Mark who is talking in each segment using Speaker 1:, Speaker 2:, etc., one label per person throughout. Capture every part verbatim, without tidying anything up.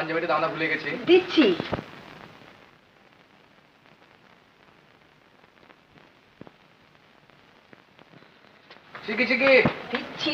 Speaker 1: পাঞ্জাবিটা দাও না, ভুলে গেছি।
Speaker 2: দিচ্ছি।
Speaker 1: শিখি শিখি
Speaker 2: দিচ্ছি।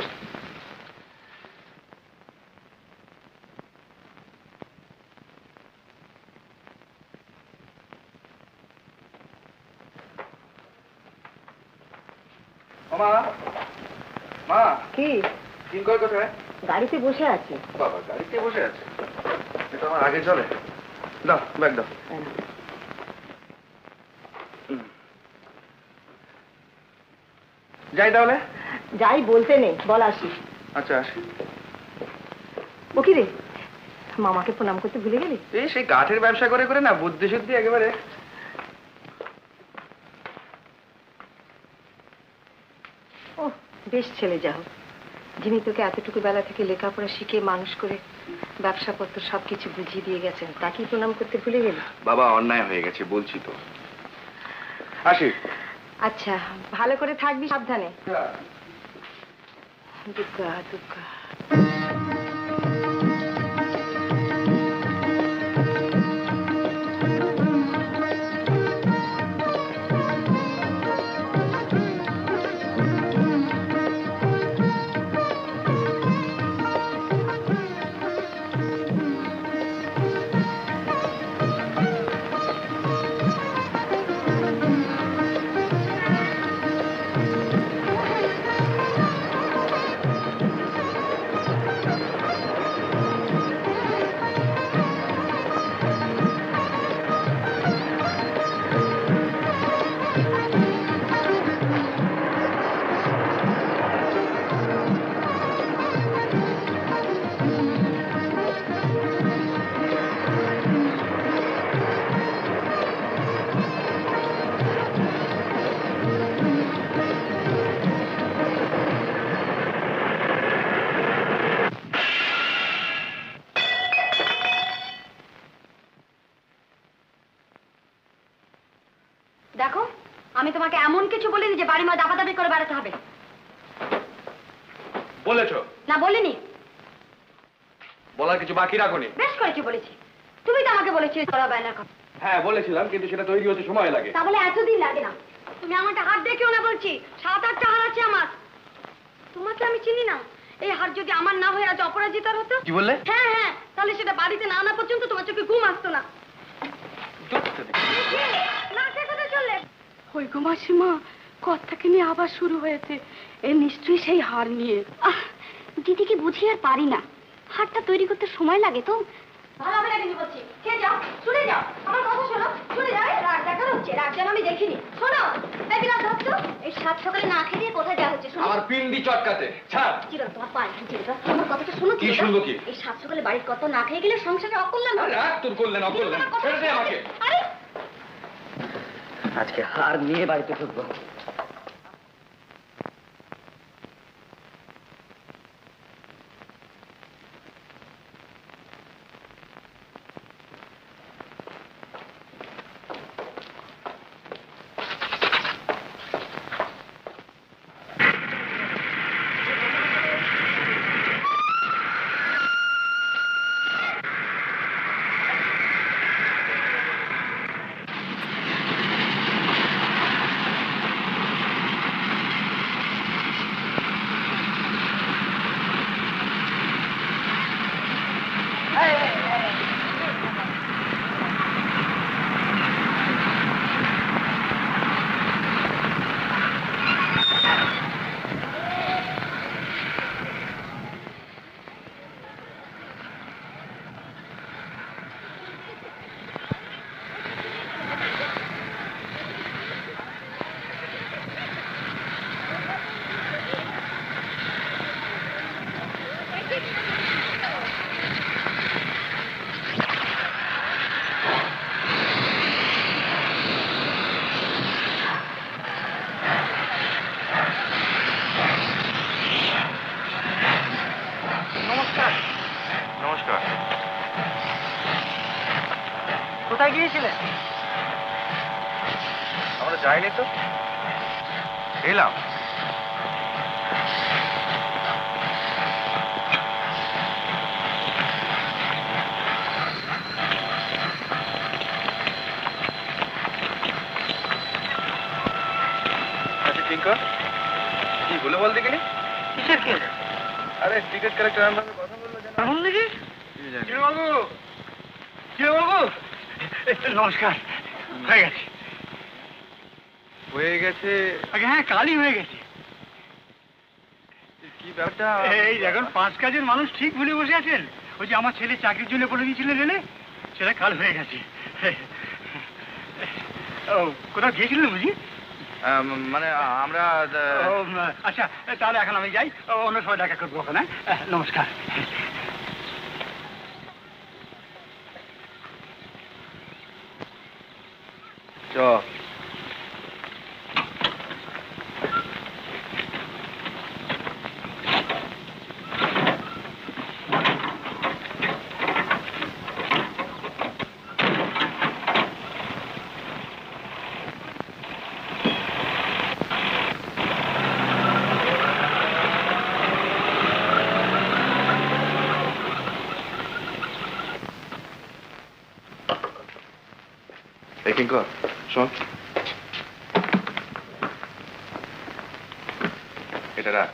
Speaker 1: মা মা
Speaker 2: কি
Speaker 1: কিঙ্কর কোথায়?
Speaker 2: গাড়িতে বসে আছে।
Speaker 1: বাবা গাড়িতে বসে আছে? এটা আমার আগে চলে। দাও ব্যাগ দাও। যাই তাহলে?
Speaker 2: যাই বলতে নেই, বল আসি।
Speaker 1: আচ্ছা আসি।
Speaker 2: ও কি রে, মামাকে প্রণাম করতে ভুলে গেলি?
Speaker 1: এই সেই কাঠের ব্যবসা করে করে না বুদ্ধি শুদ্ধি একেবারে।
Speaker 2: ও বেশ ছেলে, যা হোক, যিনি তোকে এতটুকু বেলা থেকে লেখাপড়া শিখে মানুষ করে ব্যবসাপত্র সবকিছু বুঝিয়ে দিয়ে গেছেন, তাকেই প্রণাম করতে ভুলে গেলি?
Speaker 1: বাবা অন্যায় হয়ে গেছে বলছি তো। আসি।
Speaker 2: আচ্ছা ভালো করে থাকবি, সাবধানে। দুর্গা দুর্গা। দেখো, আমি তোমাকে এমন কিছু বলিনি যে বাড়ির মধ্যে দাপাদাপি করে বেড়াতে হবে।
Speaker 1: বলেছো?
Speaker 2: না বলিনি।
Speaker 1: বলার কিছু বাকি রাখোনি?
Speaker 2: বেশ করেছি বলেছি। তুমি তো আমাকে বলেছিলে তোরা ব্যানার কথা।
Speaker 1: হ্যাঁ বলেছিলাম, কিন্তু সেটা তৈরি হতে সময় লাগে।
Speaker 2: তাহলে এতদিন লাগে না? তুমি আমাকে হাত দেখিও না বলছি। সাত আটটা হার আছে আমার। তোমাকে আমি চিনি না। এই হার যদি আমার না হয়ে আজ অপরাজিতার হতো।
Speaker 1: কি বললে?
Speaker 2: হ্যাঁ হ্যাঁ, তাহলে সেটা বাড়িতে না আনা পর্যন্ত তোমার চোখে ঘুম আসতো না।
Speaker 3: ওই গো মাসিমা, কথাকে নিয়ে আবার শুরু হয়েছে। এ নিশ্চয়ই সেই হার নিয়ে।
Speaker 4: আহ, দিদিকে বুঝি আর পারি না। হারটা তৈরি করতে সময় লাগে তো।
Speaker 2: ভালো হবে না কিন্তু বলছি। খেয়ে যাও, শুনে যাও, আমার কথা শোনো। শুনে যাও, রাগ দেখানো হচ্ছে। রাগ যেন আমি দেখিনি। শোনো, এই বিরাট ধরছ, এই সাত সকালে না খেয়ে দিয়ে কোথায় যাওয়া হচ্ছে?
Speaker 1: আমার পিন্ডি চটকাতে। ছাড়।
Speaker 2: চিরন, তোমার পায়ে চিরন, আমার কথাটা শোনো।
Speaker 1: কি শুনবো? কি
Speaker 2: এই সাত সকালে বাড়ির কত না খেয়ে গেলে সংসারে অকল্যাণ হবে।
Speaker 1: রাগ তোর করলেন অকল্যাণ। ছেড়ে দে আমাকে।
Speaker 2: আরে
Speaker 5: আজকে হার নিয়ে বাড়িতে ঢুকবো।
Speaker 6: কোথায় গিয়েছিলেন?
Speaker 1: আমরা যাইনি তো, এলাম। কিঙ্কর কি বলে বল দেখিনি
Speaker 6: কিসের কি
Speaker 1: আরে টিকিট কালেক্টর আমার সঙ্গে কথা বললো জানো
Speaker 6: এখন নাকি
Speaker 1: বাবু কি বাবু
Speaker 6: নমস্কার হয়ে গেছে
Speaker 1: হয়ে গেছে
Speaker 6: আগে হ্যাঁ কালই হয়ে গেছে
Speaker 1: কি ব্যাপারটা
Speaker 6: এই দেখুন পাঁচ কাজের মানুষ ঠিক ভুলে বসে আছেন ওই যে আমার ছেলে চাকরির জন্য বলে দিয়েছিলেন রেলে সেটা কাল হয়ে গেছে ও কোথাও গিয়েছিলেন বুঝি
Speaker 1: আম, মানে আমরা
Speaker 6: ও, আচ্ছা তাহলে এখন আমি যাই ও, অন্য সময় দেখা করবো ওখানে হ্যাঁ? নমস্কার
Speaker 1: চ এই কিঙ্কর শোন এটা রাখ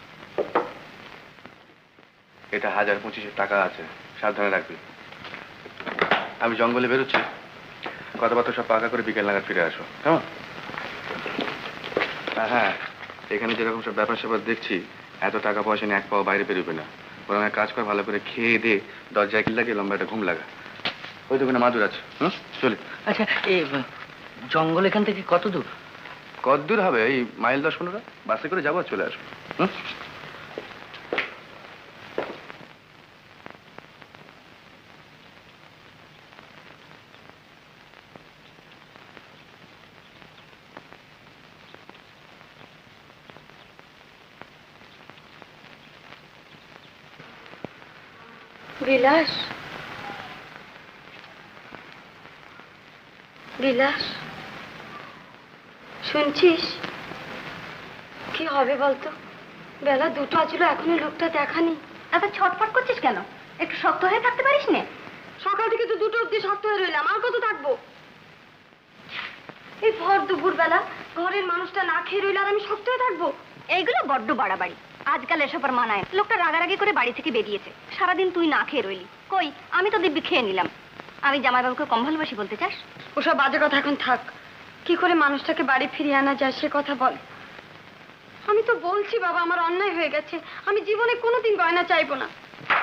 Speaker 1: এটা হাজার পঁচিশের টাকা আছে সাবধানে রাখবি আমি জঙ্গলে বেরোচ্ছি কথাবার্তা সব পাকা করে বিকেল নাগাদ ফিরে আসো কেমন আর হ্যাঁ এখানে যেরকম সব ব্যাপার স্যাপার দেখছি এত টাকা পয়সা নিয়ে এক পাও বাইরে বেরোবে না বরং এক কাজ কর ভালো করে খেয়ে দে দরজায় কিল লাগিয়ে লম্বা একটা ঘুম লাগা ওই তো ওখানে মাদুর আছে হুম চলে
Speaker 6: আচ্ছা এই জঙ্গল এখান থেকে কত দূর
Speaker 1: কত দূর হবে এই মাইল দশ পনেরো বাসে করে যাবো আর চলে আসবো হুম
Speaker 2: বিলাস বিলাস শুনছিস কি হবে বলতো বেলা দুটো আছিল এখনো লোকটা দেখানি
Speaker 4: এত ছটফট করছিস কেন একটু শক্ত হয়ে থাকতে পারিস না
Speaker 2: সকাল থেকে তো দুটো অব্দি শক্ত হয়ে রইলাম আর কত থাকবো এই ভর দুপুর বেলা ঘরের মানুষটা না খেয়ে রইল আর আমি শক্ত হয়ে থাকবো
Speaker 4: এইগুলো বড্ড বাড়াবাড়ি আজকাল এসব আর মানায় না। লোকটা রাগারাগি করে বাড়ি থেকে বেরিয়েছে সারাদিন তুই না খেয়ে রইলি কই আমি তো দিব্যি খেয়ে নিলাম আমি জামাইবাবুকে কম ভালোবাসি বলতে চাস
Speaker 2: ওসব বাজে কথা এখন থাক কি করে মানুষটাকে বাড়ি ফিরিয়ে আনা যায় সে কথা বল আমি তো বলছি বাবা আমার অন্যায় হয়ে গেছে আমি জীবনে কোনোদিন গয়না চাইবো না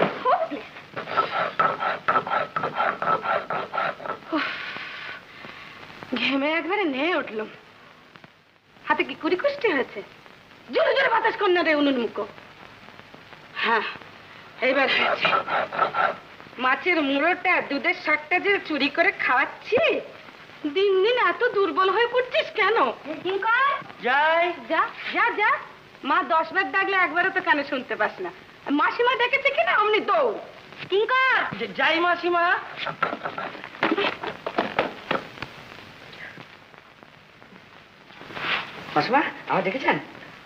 Speaker 2: ঘেমে একবারে নিয়ে উঠলাম হাতে কি কুড়ি কুষ্টি হয়েছে জোরে জোরে বাতাস কন্যা রে উনুন্মুখ হ্যাঁ এইবার হয়েছে মাছের মুড়োটা দুধের শাকটা যে চুরি করে খাওয়াচ্ছি দিন দিন এত দুর্বল হয়ে পড়ছিস কেন
Speaker 6: যাই
Speaker 2: যা যা যা মা দশ বার ডাকলে একবারও তো কানে শুনতে পাস না মাসিমা ডেকেছে কিনা অমনি দৌড় কিঙ্কর
Speaker 6: যাই মাসিমা মাসিমা আমার দেখেছেন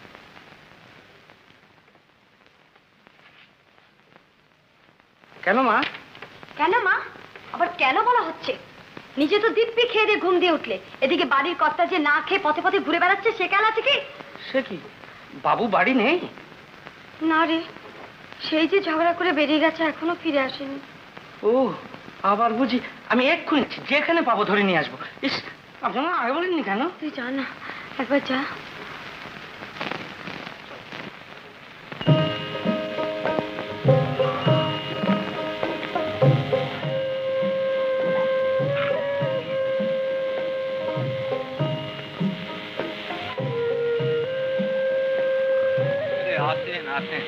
Speaker 6: কেন মা
Speaker 4: কেন মা আবার কেন বলা হচ্ছে নিজে তো দিব্যি খেয়ে দিয়ে ঘুম দিয়ে উঠলে এদিকে বাড়ির কর্তা যে না খেয়ে পথে পথে ঘুরে বেড়াচ্ছে সে কেন আছে কি
Speaker 6: সে কি বাবু বাড়ি নেই
Speaker 2: না রে সেই যে ঝগড়া করে বেরিয়ে গেছে এখনো ফিরে আসেনি
Speaker 6: ও আবার বুঝি আমি এক্ষুনি যেখানে পাবো ধরে নিয়ে আসবো ইস আপনারা আগে বলেননি কেন
Speaker 2: তুই যা না একবার যা
Speaker 5: आसेन आसेन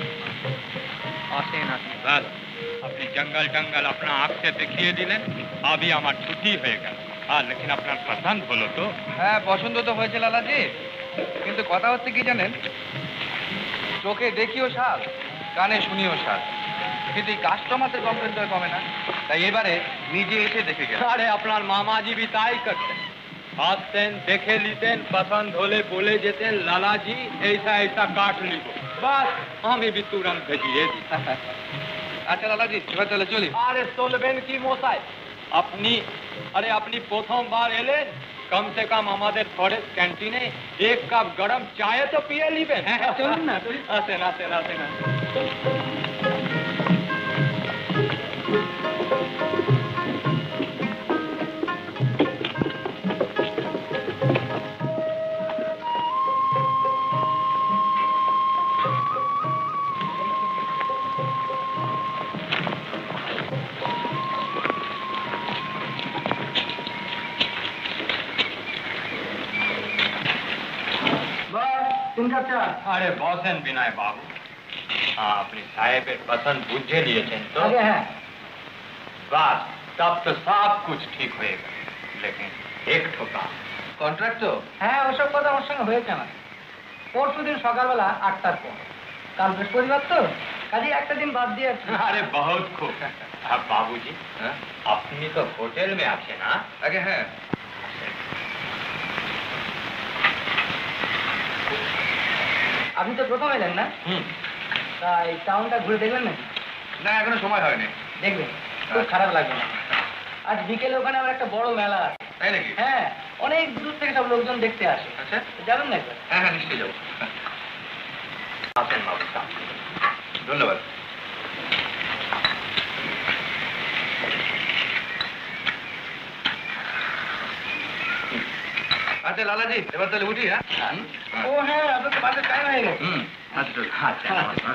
Speaker 5: आसेन आसेन बस अपनी जंगल जंगल अपना आँख से देखिए दिलेन अभी আমার ছুটি হয়ে গেল আর लेकिन আপনার পছন্দ হলো তো
Speaker 1: হ্যাঁ পছন্দ তো হয়েছে লালাজি কিন্তু কথা হচ্ছে কি জানেন চোখে দেখিও শাল কানে শুনিও শাল কিন্তু এই কাস্টমারদের কমপ্লেন তো কমে না তাই এবারে নিজে এসে দেখে গেল
Speaker 5: আরে আপনার মামাজি भी তাই করতেন আসতেন দেখে নিতেন পছন্দ হলে বলে যেতেন লালাজি ऐसा ऐसा काट लिब बस আমি भी तुरंत भेजिए दी
Speaker 1: আচ্ছা লালাজি এবার তাহলে চলি
Speaker 5: আরে চলবেন কি মশাই আপনি আরে আপনি প্রথমবার এলেন कम से कम हमारे फॉरेस्ट कैंटीने एक कप गरम चाय तो पिए लीबेन।
Speaker 6: চলুন না
Speaker 5: আসেন আসেন আসেন
Speaker 6: তিন কাপ চা
Speaker 5: अरे बॉसन विनय बाबू हाँ अपनी साहेब पसंद बुझे लिए थे तो
Speaker 6: আগে হ্যাঁ
Speaker 5: बस तब तो सब कुछ ठीक होएगा लेकिन एक ठोका
Speaker 1: কন্ট্রাক্ট তো
Speaker 6: হ্যাঁ ওসব কথা আমার সঙ্গে হয়েছে আমার পরশু দিন সকালবেলা আটটার পর কাল বৃহস্পতিবার তো কাজে একটা দিন বাদ দিয়ে
Speaker 5: अरे बहुत खूब अब बाबूजी
Speaker 1: হ্যাঁ
Speaker 5: अपनी तो होटल में आछे ना
Speaker 1: আগে হ্যাঁ
Speaker 6: আপনি তো প্রথম এলেন না
Speaker 5: हम्म
Speaker 6: তাই টাউনটা ঘুরে দেখবেন না
Speaker 1: না এখনো সময় হয়নি
Speaker 6: দেখবেন খুব খারাপ লাগবে না আজ বিকেলে ওখানে আমার একটা বড় মেলা আছে
Speaker 1: তাই নাকি
Speaker 6: হ্যাঁ অনেক দূর থেকে সব লোকজন দেখতে আসে
Speaker 1: আচ্ছা
Speaker 6: যাবেন না একবার
Speaker 1: হ্যাঁ হ্যাঁ নিশ্চয়ই যাবো
Speaker 5: आसन बाबू साहब
Speaker 1: ধন্যবাদ আচ্ছা লালাজি এবার তাহলে উঠি হ্যাঁ
Speaker 6: ও হ্যাঁ আপনার তো বাসের টাইম হয়ে গেছে
Speaker 1: হুম আচ্ছা চল
Speaker 5: अच्छा नमस्कार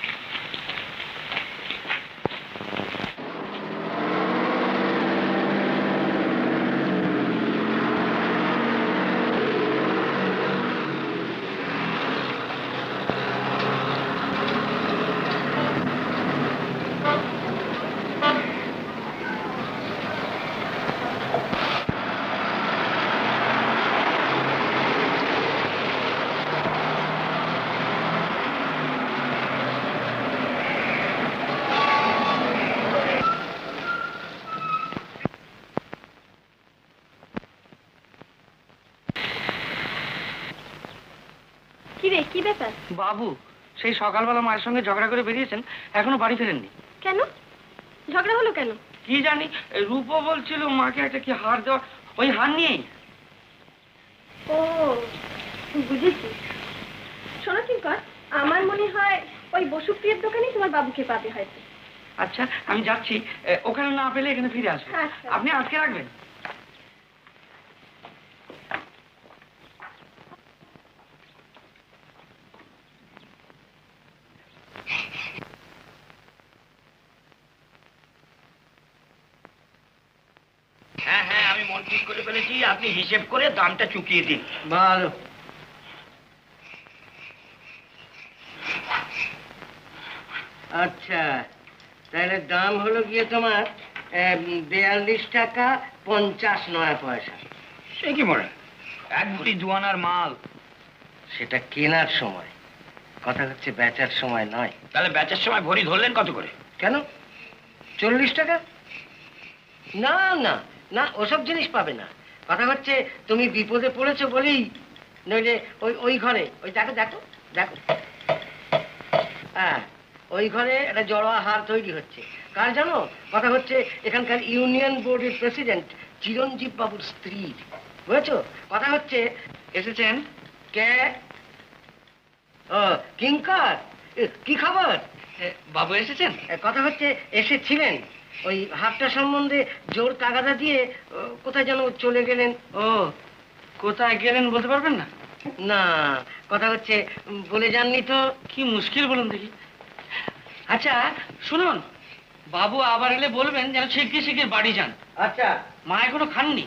Speaker 4: কি রে কি ব্যাপার
Speaker 6: বাবু সেই সকালবেলা মায়ের সঙ্গে ঝগড়া করে বেরিয়েছেন এখনো বাড়ি ফেরেননি
Speaker 4: কেন ঝগড়া হলো কেন
Speaker 6: কি জানি এই রূপো বলছিল মাকে একটা কি হার দেওয়া ওই হার নিয়েই
Speaker 4: ও বুঝেছি শোনো কিঙ্কর আমার মনে হয় ওই বসুপ্রিয়ার দোকানেই তোমার বাবুকে পাবে হয়তো
Speaker 6: আচ্ছা আমি যাচ্ছি এ, ওখানে না পেলে এখানে ফিরে আসবো
Speaker 4: আচ্ছা।
Speaker 6: আপনি আজকে রাখবেন
Speaker 7: হ্যাঁ হ্যাঁ আমি মন ঠিক করে ফেলেছি আপনি হিসেব করে দামটা চুকিয়ে দিন
Speaker 6: ভালো
Speaker 7: আচ্ছা তাহলে দাম হলো গিয়ে তোমার বিয়াল্লিশ টাকা পঞ্চাশ নয় পয়সা
Speaker 6: সে কি মনে এক ভরি জুয়ানার মাল
Speaker 7: সেটা কেনার সময় কথা হচ্ছে বেচার সময় নয়
Speaker 6: তাহলে বেচার সময় ভরি ধরলেন কত করে
Speaker 7: কেন চল্লিশ টাকা না না না ওসব জিনিস পাবে না কথা হচ্ছে তুমি বিপদে পড়েছো বলেই নইলে ওই ওই ঘরে ওই দেখো দেখো দেখো হ্যাঁ ওই ঘরে একটা জড়োয়া হার তৈরি হচ্ছে কার জানো কথা হচ্ছে এখানকার ইউনিয়ন বোর্ডের প্রেসিডেন্ট চিরঞ্জীব বাবুর স্ত্রী বুঝেছো কথা হচ্ছে
Speaker 6: এসেছেন
Speaker 7: কে ও কিঙ্কর এ, কি খবর
Speaker 6: এ, বাবু এসেছেন
Speaker 7: এ, কথা হচ্ছে এসেছিলেন ওই হাটটা সম্বন্ধে জোর তাগাদা দিয়ে ও, কোথায় যেন চলে গেলেন
Speaker 6: ও কোথায় গেলেন বলতে পারবেন না
Speaker 7: না কথা হচ্ছে উম, বলে যাননি তো
Speaker 6: কি মুশকিল বলুন দেখি আচ্ছা শুনুন বাবু আবার এলে বলবেন যেন শিগগির শিগগির বাড়ি যান
Speaker 7: আচ্ছা
Speaker 6: মা এখনো খাননি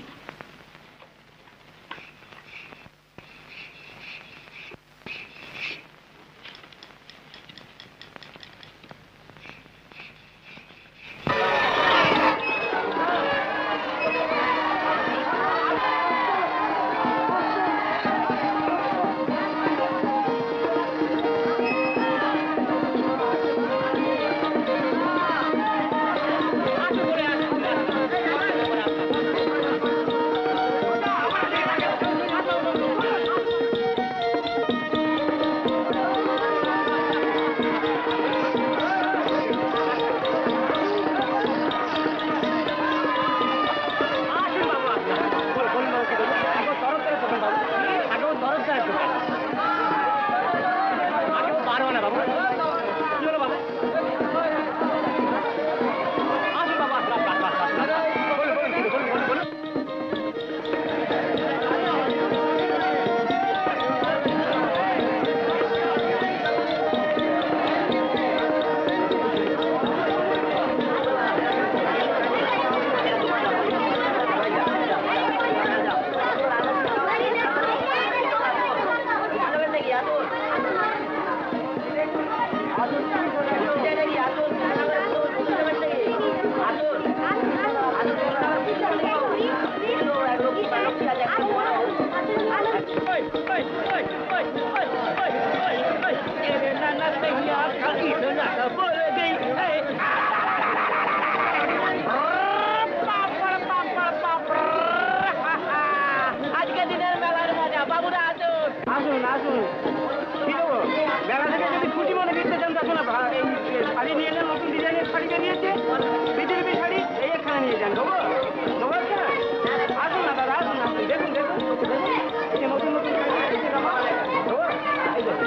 Speaker 8: বাবু কি হলো বাবু আসুন বাবু আসুন আসুন, আসুন, আসুন। বলুন বলুন কি বলুন বলুন বলুন আজকে দিনের মেলার মজা বাবুরা আসুন আসুন আসুন কি দেবো মেলা থেকে যদি খুশি মনে কিনতে চান তখন এই শাড়ি নিয়ে যান নতুন ডিজাইনের শাড়ি বেরিয়েছে বিদেশি শাড়ি এই এখানে নিয়ে যান দেবো দেবো আসুন না দাদা আসুন আসুন দেখুন দেখুন এই যে নতুন নতুন শাড়ি বেরিয়েছে বাবা দেবো এই দেখুন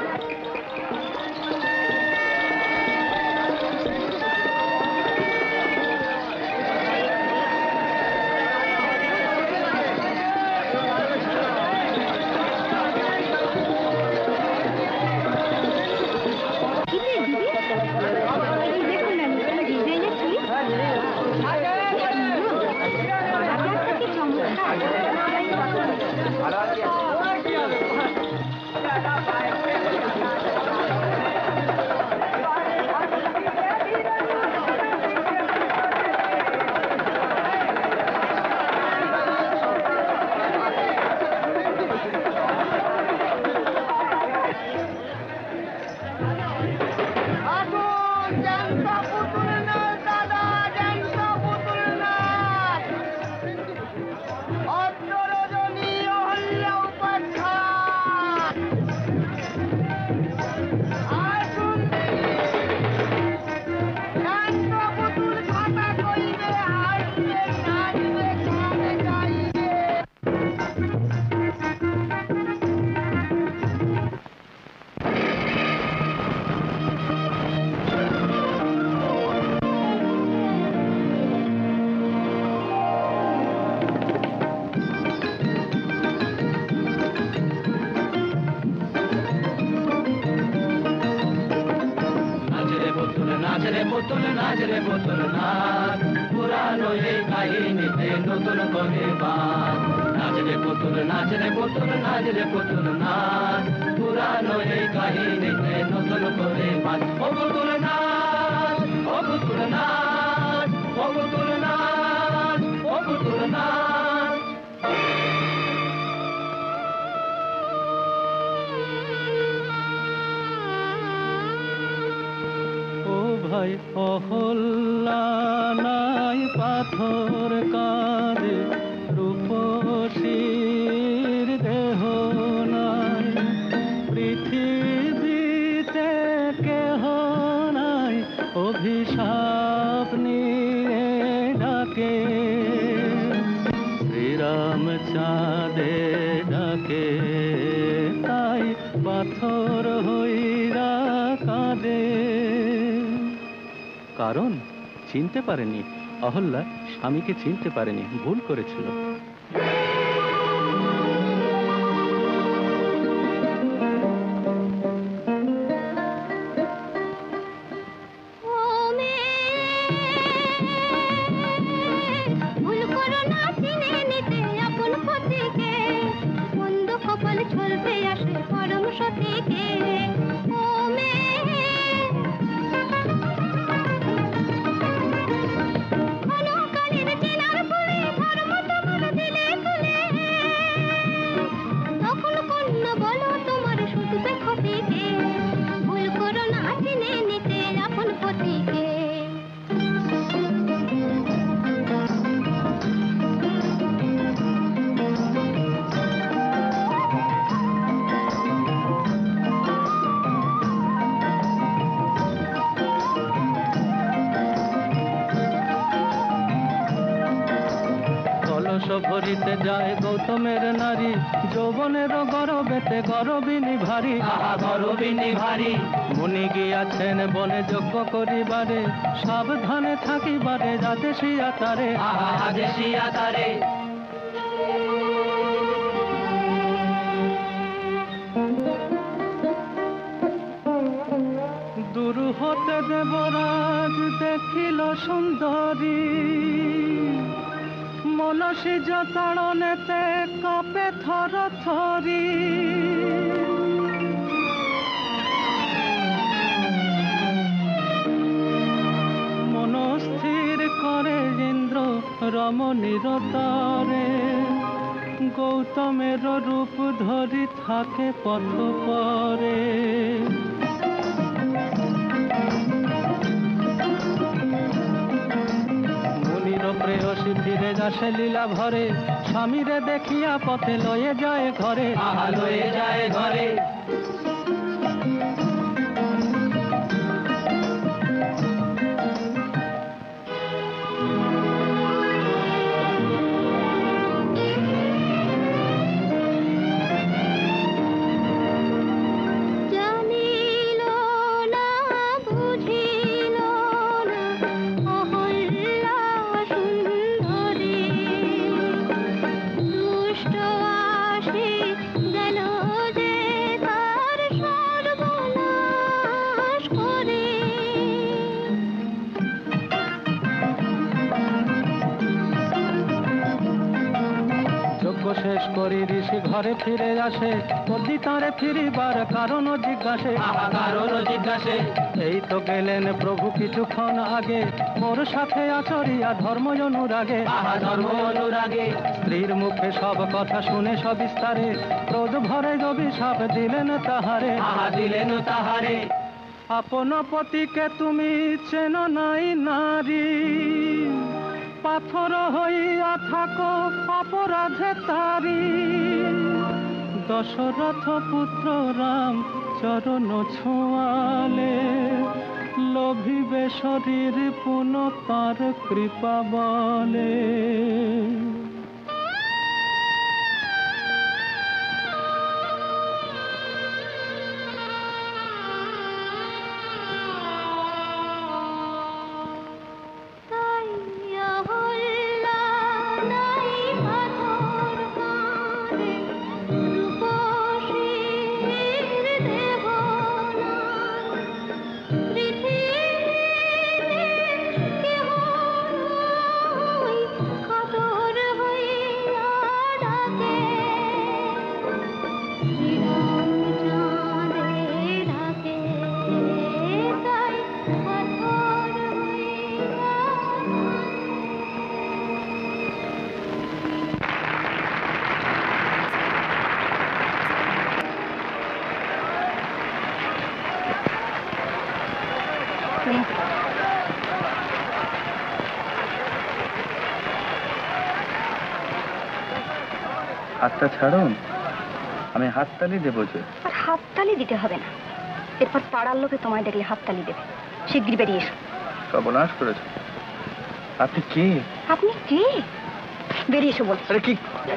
Speaker 9: অহল্লা নাই পাথর কাঁধে রূপসীর দেহ নাই পৃথিবীতে কেহ নাই অভিশাপ নিয়ে ডাকে শ্রীরাম চাঁদে ডাকে তাই পাথর হইরা কাঁদে কারণ চিনতে পারেনি অহল্যা স্বামীকে চিনতে পারেনি ভুল করেছিল ভরিতে যায় গৌতমের নারী, যৌবনের গরবেতে গরবিনী ভারী, গরবিনী ভারী। মুনি গিয়াছেন বনে যজ্ঞ করিবারে, সাবধানে থাকিবারে আদেশিয়া তারে, আদেশিয়া তারে। দূর হতে দেবরাজ দেখিল সুন্দরী, মনসী যতাড়নেতে কাঁপে থর থরি। মনস্থির করে ইন্দ্র রমণীর তরে, গৌতমের রূপ ধরি থাকে পথ পরে। প্রেয়সী ফিরে যাসে লীলা ভরে, স্বামীরে দেখিয়া পথে লয়ে যায় ঘরে, লয়ে যায় ঘরে। শেষ করি ঋষি ঘরে ফিরে আসে, পদ্মী তাঁরে ফিরিবার কারণ জিজ্ঞাসে, কারণ জিজ্ঞাসে। এই তো গেলেন প্রভু কিছুক্ষণ আগে, মোর সাথে আচরিয়া ধর্ম অনুরাগে, ধর্ম অনুরাগে। স্ত্রীর মুখে সব কথা শুনে সবিস্তারে, ক্রোধ ভরে অভিশাপ দিলেন তাহারে, দিলেন তাহারে। আপন পতিকে তুমি চেন নাই নারী, পাথর হইয়া থাকো অপরাধে তারি। দশরথ পুত্র রাম চরণ ছোঁয়ালে, লোভিবে শরীর পুন তার কৃপা বলে।
Speaker 1: হাতটা ছাড়ুন, আমি হাততালি দেবো যে।
Speaker 4: আর হাততালি দিতে হবে না, এরপর পাড়ার লোকে তোমায় দেখলে হাততালি দেবে। শিগগির বেরিয়ে এসো।
Speaker 1: সর্বনাশ করেছে। আপনি কে?
Speaker 4: আপনি কে? বেরিয়ে এসো বলছি।
Speaker 1: আরে কি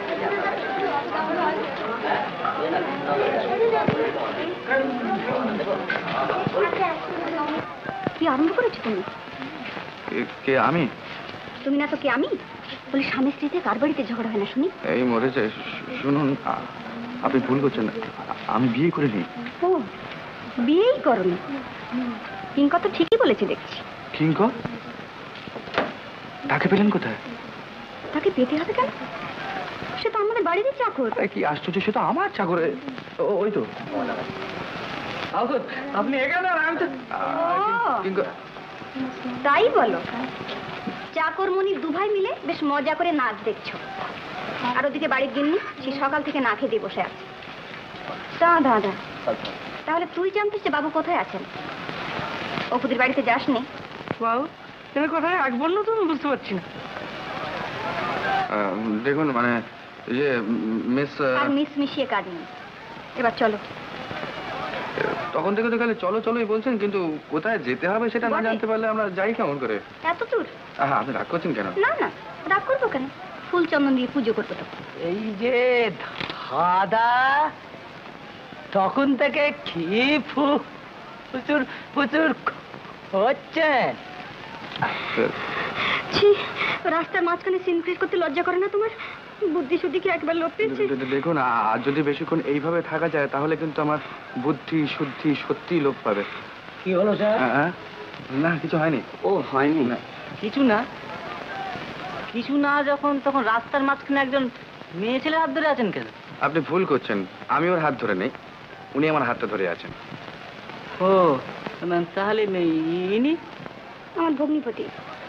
Speaker 4: কি আরম্ভ করেছো তুমি?
Speaker 1: কে? আমি?
Speaker 4: তুমি না তো কে আমি? বলি স্বামী স্ত্রীতে কার বাড়িতে ঝগড়া হয় না শুনি?
Speaker 1: এই মরেছে। শুনুন, আপনি ভুল করছেন, আমি বিয়ে করিনি।
Speaker 4: ও, বিয়েই করনি? কিঙ্কর তো ঠিকই বলেছে দেখছি।
Speaker 1: কিঙ্কর? তাকে পেলেন কোথায়?
Speaker 4: তাকে পেতে হবে কেন? সে তো আমাদের বাড়িরই চাকর।
Speaker 1: কি আশ্চর্য, সে তো আমার চাকর। ওই তো
Speaker 6: আপনি এখানে। আমি তো
Speaker 4: তাই বলো। চাকরমণি দুভাই মিলে বেশ মজা করে নাচ দেখছো, আর ওদিকে বাড়ির গিন্নি সে সকাল থেকে না খেয়ে দিয়ে বসে আছে। দাদা দাদা, তাহলে তুই জানতিস যে বাবু কোথায় আছেন? অপুদের বাড়িতে যাসনি?
Speaker 6: বাবু তুমি কোথায় আগ বললো তো বুঝতে পারছি না।
Speaker 1: দেখুন, মানে ইয়ে মিস
Speaker 4: আর মিস মিশিয়ে কাজ নেই। এবার চলো।
Speaker 1: তখন থেকে তো খালি চলো চলোই বলছেন, কিন্তু কোথায় যেতে হবে সেটা না জানতে পারলে আমরা যাই কেমন করে?
Speaker 4: এত দূর?
Speaker 1: হ্যাঁ, আপনি রাগ করছেন কেন?
Speaker 4: না না, রাগ করবো কেন? ফুল চন্দন দিয়ে পুজো করবো তখন।
Speaker 6: এই যে দাদা তখন থেকে কি ফু- প্রচুর প্রচুর হচ্ছে।
Speaker 4: ছি, রাস্তার মাঝখানে সিনক্রেট করতে লজ্জা করে না তোমার? বুদ্ধি শুদ্ধি কি একবার লোক পেয়েছে?
Speaker 1: দেখুন, আর যদি বেশিক্ষণ এইভাবে থাকা যায় তাহলে কিন্তু আমার বুদ্ধি শুদ্ধি সত্যি লোপ পাবে।
Speaker 6: কি হলো স্যার?
Speaker 1: হ্যাঁ, না কিছু হয়নি।
Speaker 6: ও হয়নি
Speaker 1: না।
Speaker 6: কিছু না কিছু না যখন তখন রাস্তার মাঝখানে একজন মেয়ে ছেলে হাত ধরে আছেন কেন?
Speaker 1: আপনি ভুল করছেন, আমি ওর হাত ধরে নেই, উনি আমার হাতটা ধরে আছেন।
Speaker 6: ও না, তাহলে মেয়ে ইনি
Speaker 4: আমার ভগ্নিপতি।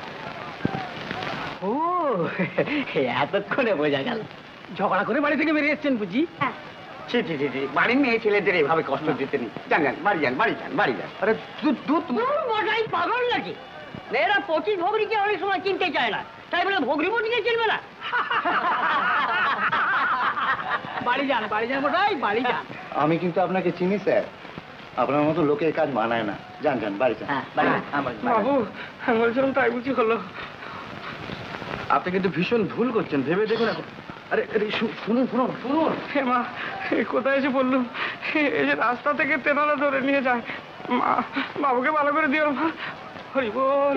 Speaker 6: ও এতক্ষণে বোঝা গেল। ঝগড়া করে বাড়ি থেকে বেরিয়ে এসছেন বুঝি?
Speaker 4: হ্যাঁ।
Speaker 8: ছি ছি ছি ছি, বাড়ির মেয়ে ছেলেদের এভাবে কষ্ট দিতে নেই। যান যান, বাড়ি যান, বাড়ি যান, বাড়ি যান।
Speaker 1: আরে দুধ দুধ
Speaker 6: মশাই পাগল নাকি? মেয়েরা পঁচিশ ভগ্নিকে অনেক সময় চিনতে চায় না, তাই বলে ভগ্নিপতিকে চিনবে না? বাড়ি যান, বাড়ি যান মশাই, বাড়ি যান।
Speaker 10: আমি কিন্তু আপনাকে চিনি স্যার, আপনার মতো লোকের কাজ মানায় না। যান যান, বাড়ি যান।
Speaker 6: হ্যাঁ, বাড়ি যান, হ্যাঁ, বাড়ি যান।
Speaker 8: বাবু আমি বলছিলাম তাই বুঝি হলো।
Speaker 1: আপনি কিন্তু ভীষণ ভুল করছেন, ভেবে দেখুন এখন। আরে আরে শু- শুনুন শুনুন শুনুন
Speaker 8: হে মা, এ কোথায় এসে বললুম? এই যে রাস্তা থেকে তেনারা ধরে নিয়ে যায়। মা, বাবুকে ভালো করে দিও মা। হরি বল।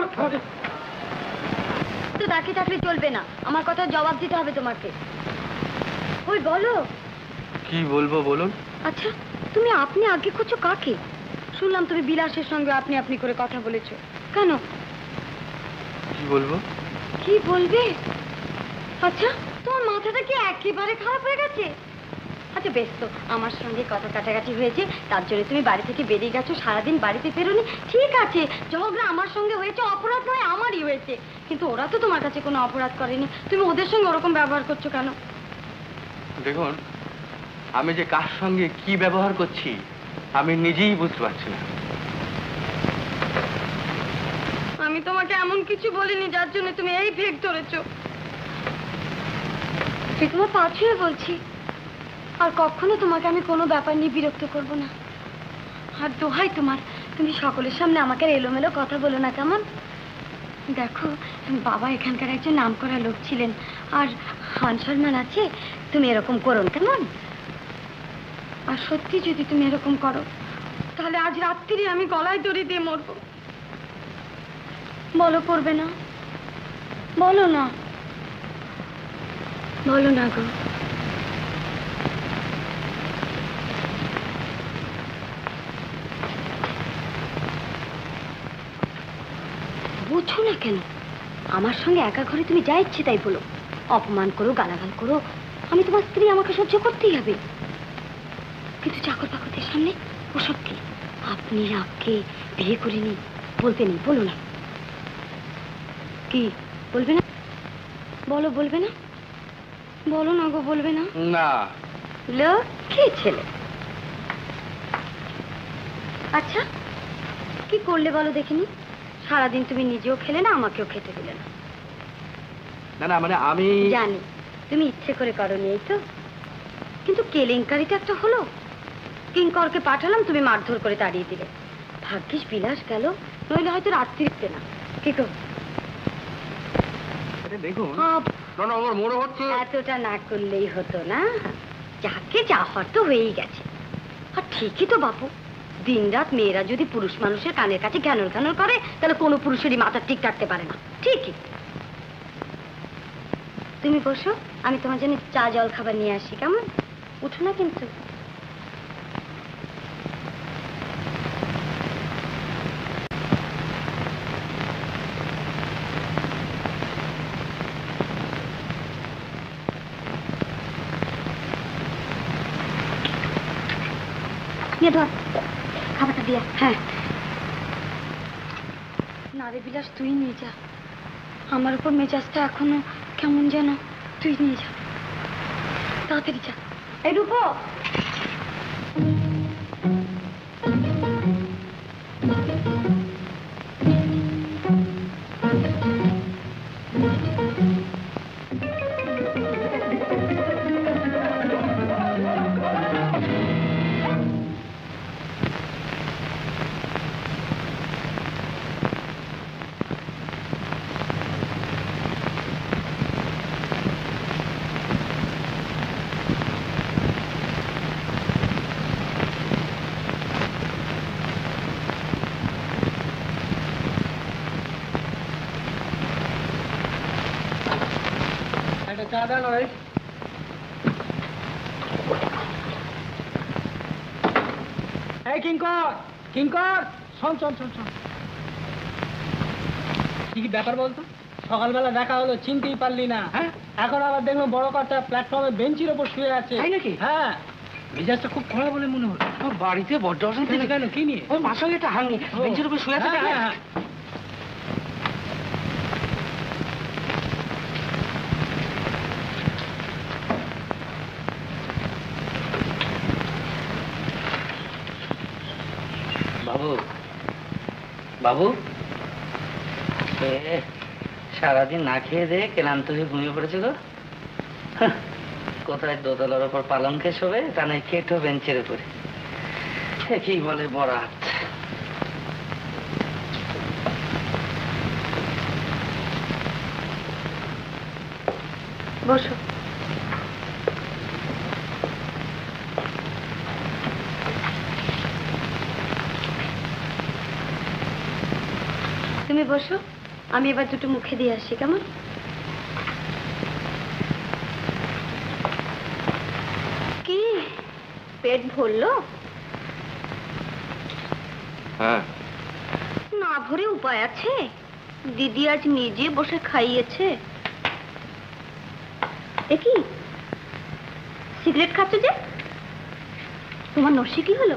Speaker 4: তো তাকে থাকলে চলবে না, আমার কথা জবাব দিতে হবে তোমাকে। ওই বলো।
Speaker 1: কি বলবো বলুন?
Speaker 4: আচ্ছা, তুমি আপনি আগে করছো কাকে? শুনলাম তুমি বিলাসের সঙ্গে আপনি আপনি করে কথা বলেছো, কেন?
Speaker 1: কি বলবো?
Speaker 4: কি বলবে? আচ্ছা, তোমার মাথাটা কি একেবারে খারাপ হয়ে গেছে? আচ্ছা বেশ, তো আমার সঙ্গে কথা কাটাকাটি হয়েছে, তার জন্য তুমি বাড়ি থেকে বেরিয়ে গেছো, সারাদিন বাড়িতে ফেরোনি, ঠিক আছে। ঝগড়া আমার সঙ্গে হয়েছে, অপরাধ নয় আমারই হয়েছে, কিন্তু ওরা তো তোমার কাছে কোনো অপরাধ করেনি, তুমি ওদের সঙ্গে ওরকম ব্যবহার করছো কেন?
Speaker 1: দেখুন, আমি যে কার সঙ্গে কি ব্যবহার করছি আমি নিজেই বুঝতে পারছি না।
Speaker 4: আমি তোমাকে এমন কিছু বলিনি যার জন্য তুমি এই ফেক ধরেছো। তোমার পা ছুঁয়ে বলছি, আর কখনো তোমাকে আমি কোনো ব্যাপার নিয়ে বিরক্ত করব না। আর দোহাই তোমার, তুমি সকলের সামনে আমাকে এলোমেলো কথা বলো না, কেমন? দেখো, বাবা এখানকার একজন নামকরা লোক ছিলেন, আর মান সম্মান আছে, তুমি এরকম করো না, কেমন? আর সত্যি যদি তুমি এরকম করো তাহলে আজ রাত্রি আমি গলায় দড়ি দিয়ে মরবো। বলো, করবে না? বলো না, বলো না গো। বুঝছো না কেন? আমার সঙ্গে একা ঘরে তুমি যা ইচ্ছে তাই বলো, অপমান করো, গালাগাল করো, আমি তোমার স্ত্রী, আমাকে সহ্য করতেই হবে। কিন্তু চাকর বাকরদের সামনে ওসব কি? আপনি আপকে বিয়ে করিনি বলতে নেই, বলো না। কি বলবে না? বলো, বলবে না? বলো না গো, বলবে না?
Speaker 1: না।
Speaker 4: লক্ষ্মী ছেলে। আচ্ছা, কি করলে বলো দেখিনি? সারাদিন তুমি নিজেও খেলে না, আমাকেও খেতে দিলে না।
Speaker 1: না না, মানে আমি
Speaker 4: জানি তুমি ইচ্ছে করে করনি, এই তো। কিন্তু কেলেঙ্কারিটা একটা হলো। কিঙ্করকে পাঠালাম, তুমি মারধর করে তাড়িয়ে দিলে। ভাগ্যিস বিলাস গেল, নইলে হয়তো রাত্রিতে না। কি গো?
Speaker 1: দেখুন,
Speaker 4: আপ,
Speaker 1: না না, আমার মনে হচ্ছে
Speaker 4: এতটা না করলেই হতো না। যাকে যা হওয়ার তো হয়েই গেছে। আর ঠিকই তো বাপু, দিনরাত মেয়েরা যদি পুরুষ মানুষের কানের কাছে ঘ্যানর ঘ্যানর করে, তাহলে কোনো পুরুষেরই মাথা ঠিক রাখতে পারে না। ঠিকই। তুমি বসো, আমি তোমার জন্য চা জল খাবার নিয়ে আসি, কেমন? উঠো না কিন্তু। নিয়ে ধর খাবারটা দিয়া। হ্যাঁ। না রে বিলাস, তুই নিয়ে যা, আমার উপর মেজাজটা এখনো কেমন যেন। তুই নিয়ে যা, তাড়াতাড়ি যা। এই রূপো,
Speaker 6: চা দেন ওই এই কিঙ্কর কিঙ্কর শোন শোন শোন শোন কি কি ব্যাপার বলতো সকালবেলা দেখা হলো চিনতেই পারলি না হ্যাঁ এখন আবার দেখলাম বড় কর্তা প্ল্যাটফর্মে বেঞ্চির ওপর শুয়ে আছে তাই নাকি হ্যাঁ মেজাজটা খুব খারাপ বলে মনে হলো ওর বাড়িতে বড্ড অশান্তি কেন কি নিয়ে ওর মাসে একটা হাঙ্গি বেঞ্চির উপর শুয়ে আছে হ্যাঁ
Speaker 7: বাবু বাবু সারাদিন না খেয়ে দিয়ে ক্লান্ত হয়ে ঘুমিয়ে পড়েছে গো কোথায় দোতলার ওপর পালঙ্কে শোবে তা নয় কেটো বেঞ্চের উপরে কি বলে বরাত
Speaker 4: বসো তুমি বসো আমি এবার দুটো মুখে দিয়ে আসি কেমন কি পেট ভরলো
Speaker 1: হ্যাঁ
Speaker 4: না ভরে উপায় আছে দিদি আজ নিজে বসে খাইয়েছে এ কি সিগারেট খাচ্ছ যে তোমার নসি কি হলো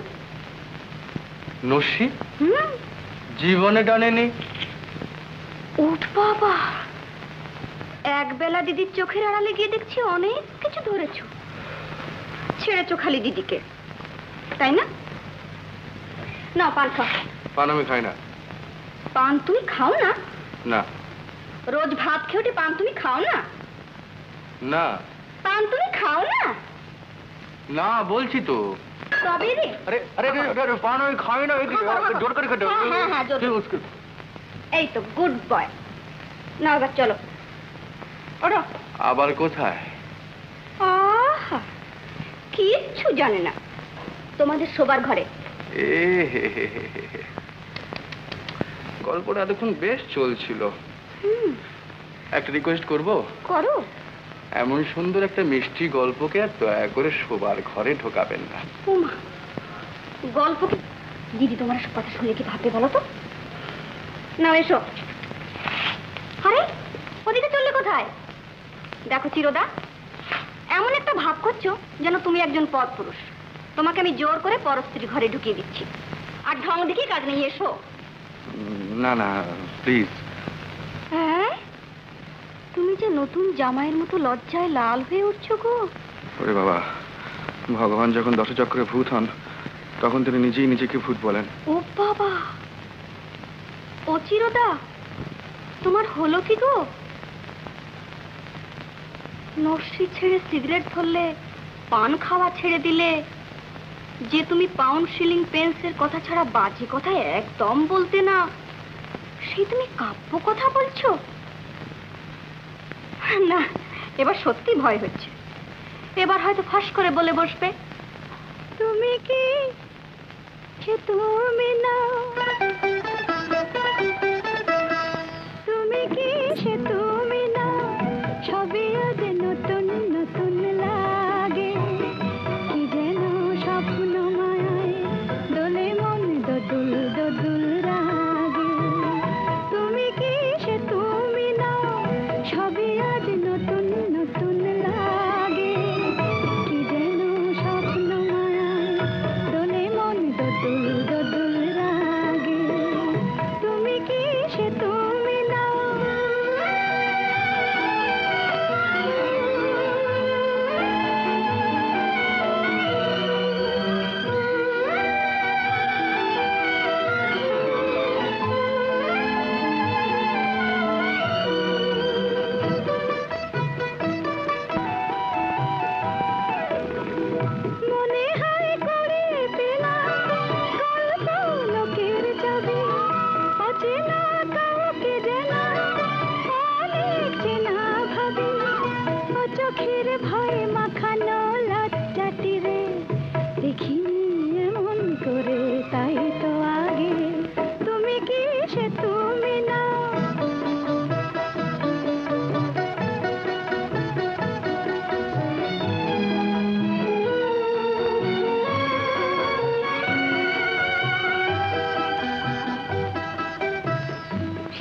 Speaker 1: নস্যি
Speaker 4: হুম
Speaker 1: জীবনে টানেনি
Speaker 4: উঠ বাবা এক বেলা দিদির চোখের আড়ালে গিয়ে দেখছি অনেক কিছু ধরেছ ছেড়েছো খালি দিদিকে তাই না না পান খাও
Speaker 1: পান আমি খাই না
Speaker 4: পান তুমি খাও না
Speaker 1: না
Speaker 4: রোজ ভাত খেয়ে উঠে পান তুমি খাও না
Speaker 1: না
Speaker 4: পান তুমি খাও না
Speaker 1: না বলছি তো
Speaker 4: তবে রে
Speaker 1: আরে আরে আরে, আরে পান আমি খাই না এই জোর করে খেতে
Speaker 4: হ্যাঁ, হ্যাঁ, হ্যাঁ, জোর করে। এই তো গুড বয় না এবার চলো ওঠো
Speaker 1: আবার কোথায়
Speaker 4: আহা কিচ্ছু জানে না তোমাদের শোবার ঘরে
Speaker 1: এ হে হে হে হে হে। গল্পটা এতক্ষণ বেশ চলছিল
Speaker 4: হুম
Speaker 1: একটা রিকোয়েস্ট করব
Speaker 4: করো
Speaker 1: এমন সুন্দর একটা মিষ্টি গল্পকে আর দয়া করে শোবার ঘরে ঢোকাবেন না
Speaker 4: ওমা গল্প কি দিদি তোমার সব কথা শুনে কি ভাবতে বলো তো না এসো আরে ওদিকে চললে কোথায় দেখো চিরদা এমন একটা ভাব করছো যেন তুমি একজন পর পুরুষ তোমাকে আমি জোর করে পরস্ত্রীর ঘরে ঢুকিয়ে দিচ্ছি আর ঢং দেখি কাজ নেই এসো
Speaker 1: না না প্লিজ
Speaker 4: হ্যাঁ তুমি যে নতুন জামাইয়ের মতো লজ্জায় লাল হয়ে উঠছো গো
Speaker 1: ওরে বাবা ভগবান যখন দশচক্রে ভূত হন তখন তিনি নিজেই নিজেকে ভূত বলেন
Speaker 4: ও বাবা ও চিরদা তোমার হলো কি গো নস্যি ছেড়ে সিগারেট ধরলে পান খাওয়া ছেড়ে দিলে যে তুমি পাউন্ড শিলিং পেন্সের কথা ছাড়া বাজে কথা একদম বলতে না সেই তুমি কাব্য কথা বলছো না এবার সত্যি ভয় হচ্ছে এবার হয়তো ফাঁস করে বলে বসবে তুমি কি সে তুমি না তুমি কি সে তুমি না সবই আজ নতুন নতুন লাগে কি যেন স্বপ্ন মায়ায় দোলে মন দোদুল দোদুল রাগে তুমি কি সে তুমি না সবই আজ নতুন নতুন লাগে কি যেন স্বপ্ন মায়ায় দোলে মন দোদুল দোদুল রাগে তুমি কি সে তুমি না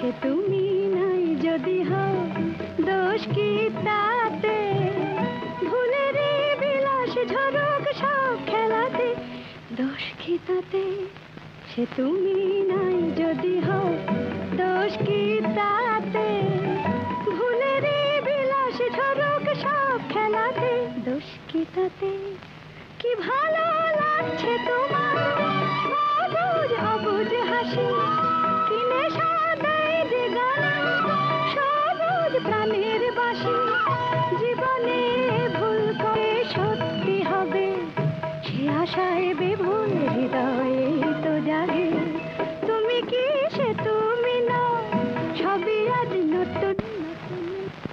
Speaker 3: সে তুমি নাই যদি হও দোষ কি তাতে ভুলের বিলাস ঝরুক সব খেলাতে দোষ কি তাতে সে তুমি নাই যদি হও দোষ কি তাতে ভুলের বিলাস ঝরুক সব খেলাতে দোষ কি তাতে কি ভালো লাগছে তোমার অবুঝ অবুঝ হাসি কিনে সাদাই যে গানা সবুজ প্রাণের বাসি জীবনে ভুল করে সত্যি হবে সে আশায় বিভুল হৃদয়ে তো জাগে তুমি কি সে তুমি না সবই আজ নতুন নতুন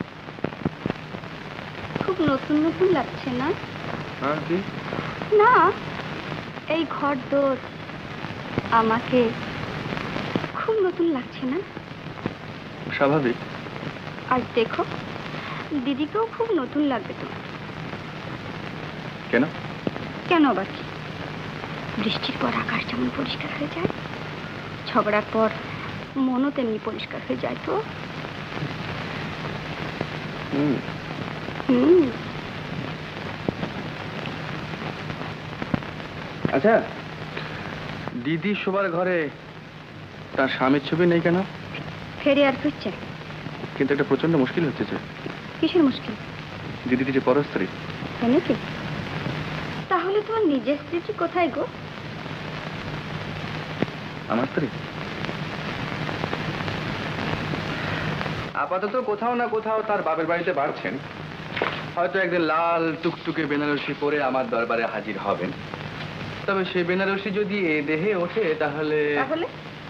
Speaker 4: খুব নতুন নতুন লাগছে না
Speaker 1: হ্যাঁ কি
Speaker 4: না এই ঘর দোর আমাকে খুব নতুন লাগছে না
Speaker 1: স্বাভাবিক
Speaker 4: আজ দেখো দিদিকেও খুব নতুন লাগবে তো
Speaker 1: কেন
Speaker 4: কেন আবার কি বৃষ্টির পর আকাশ যেমন পরিষ্কার হয়ে যায় ঝগড়ার পর মনও তেমনি পরিষ্কার হয়ে যায় তো
Speaker 1: হুম
Speaker 4: হুম
Speaker 1: আচ্ছা দিদি শোবার ঘরে তার স্বামীর ছবি নেই কেন
Speaker 4: ফেরে আর ফিরছে
Speaker 1: কিন্তু একটা প্রচন্ড মুশকিল হচ্ছে যে
Speaker 4: কিসের মুশকিল
Speaker 1: দিদি কিছু পরস্ত্রী
Speaker 4: তাই নাকি তাহলে তোমার নিজের স্ত্রীটি কোথায় গো
Speaker 1: আমার স্ত্রী আপাতত কোথাও না কোথাও তার বাপের বাড়িতে বাড়ছেন হয়তো একদিন লাল টুকটুকে বেনারসি পরে আমার দরবারে হাজির হবেন তবে সেই বেনারসি যদি এ দেহে ওঠে তাহলে
Speaker 4: তাহলে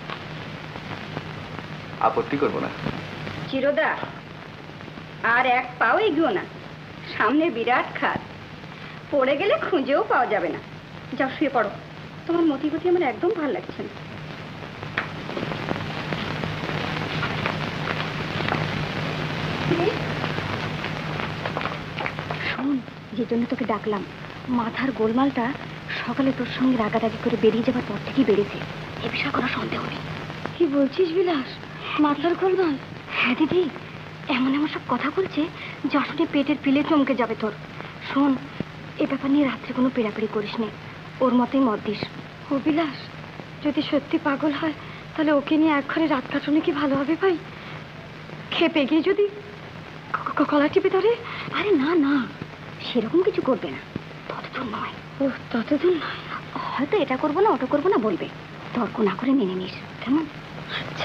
Speaker 1: আপত্তি করব না
Speaker 4: চিরদা আর এক পাও এগিয়েও না সামনে বিরাট খাদ পড়ে গেলে খুঁজেও পাওয়া যাবে না যাও শুয়ে পড়ো তোমার মতি গতি আমার একদম ভালো লাগছে না শোন যে জন্য তোকে ডাকলাম মাথার গোলমালটা সকালে তোর সঙ্গে রাগারাগি করে বেরিয়ে যাবার পর থেকেই বেড়েছে এ বিষয়ে কোনো সন্দেহ নেই কি বলছিস বিলাস মাথার গোলমাল হ্যাঁ দিদি এমন এমন সব কথা বলছে যা শুনে পেটের পিলে চমকে যাবে তোর শোন এ ব্যাপার নিয়ে রাত্রে কোনো পেড়াপেড়ি করিস নে ওর মতোই মত দিস ও বিলাস যদি সত্যি পাগল হয় তাহলে ওকে নিয়ে এক ঘরে রাত কাটানো কি ভালো হবে ভাই খেপে গিয়ে যদি কলা টিপে ধরে আরে না না সেরকম কিছু করবে না ততদূর নয় ও ততদূর নয় হয়তো এটা করবো না ওটা করবো না বলবে তর্ক না করে মেনে নিস কেমন আচ্ছা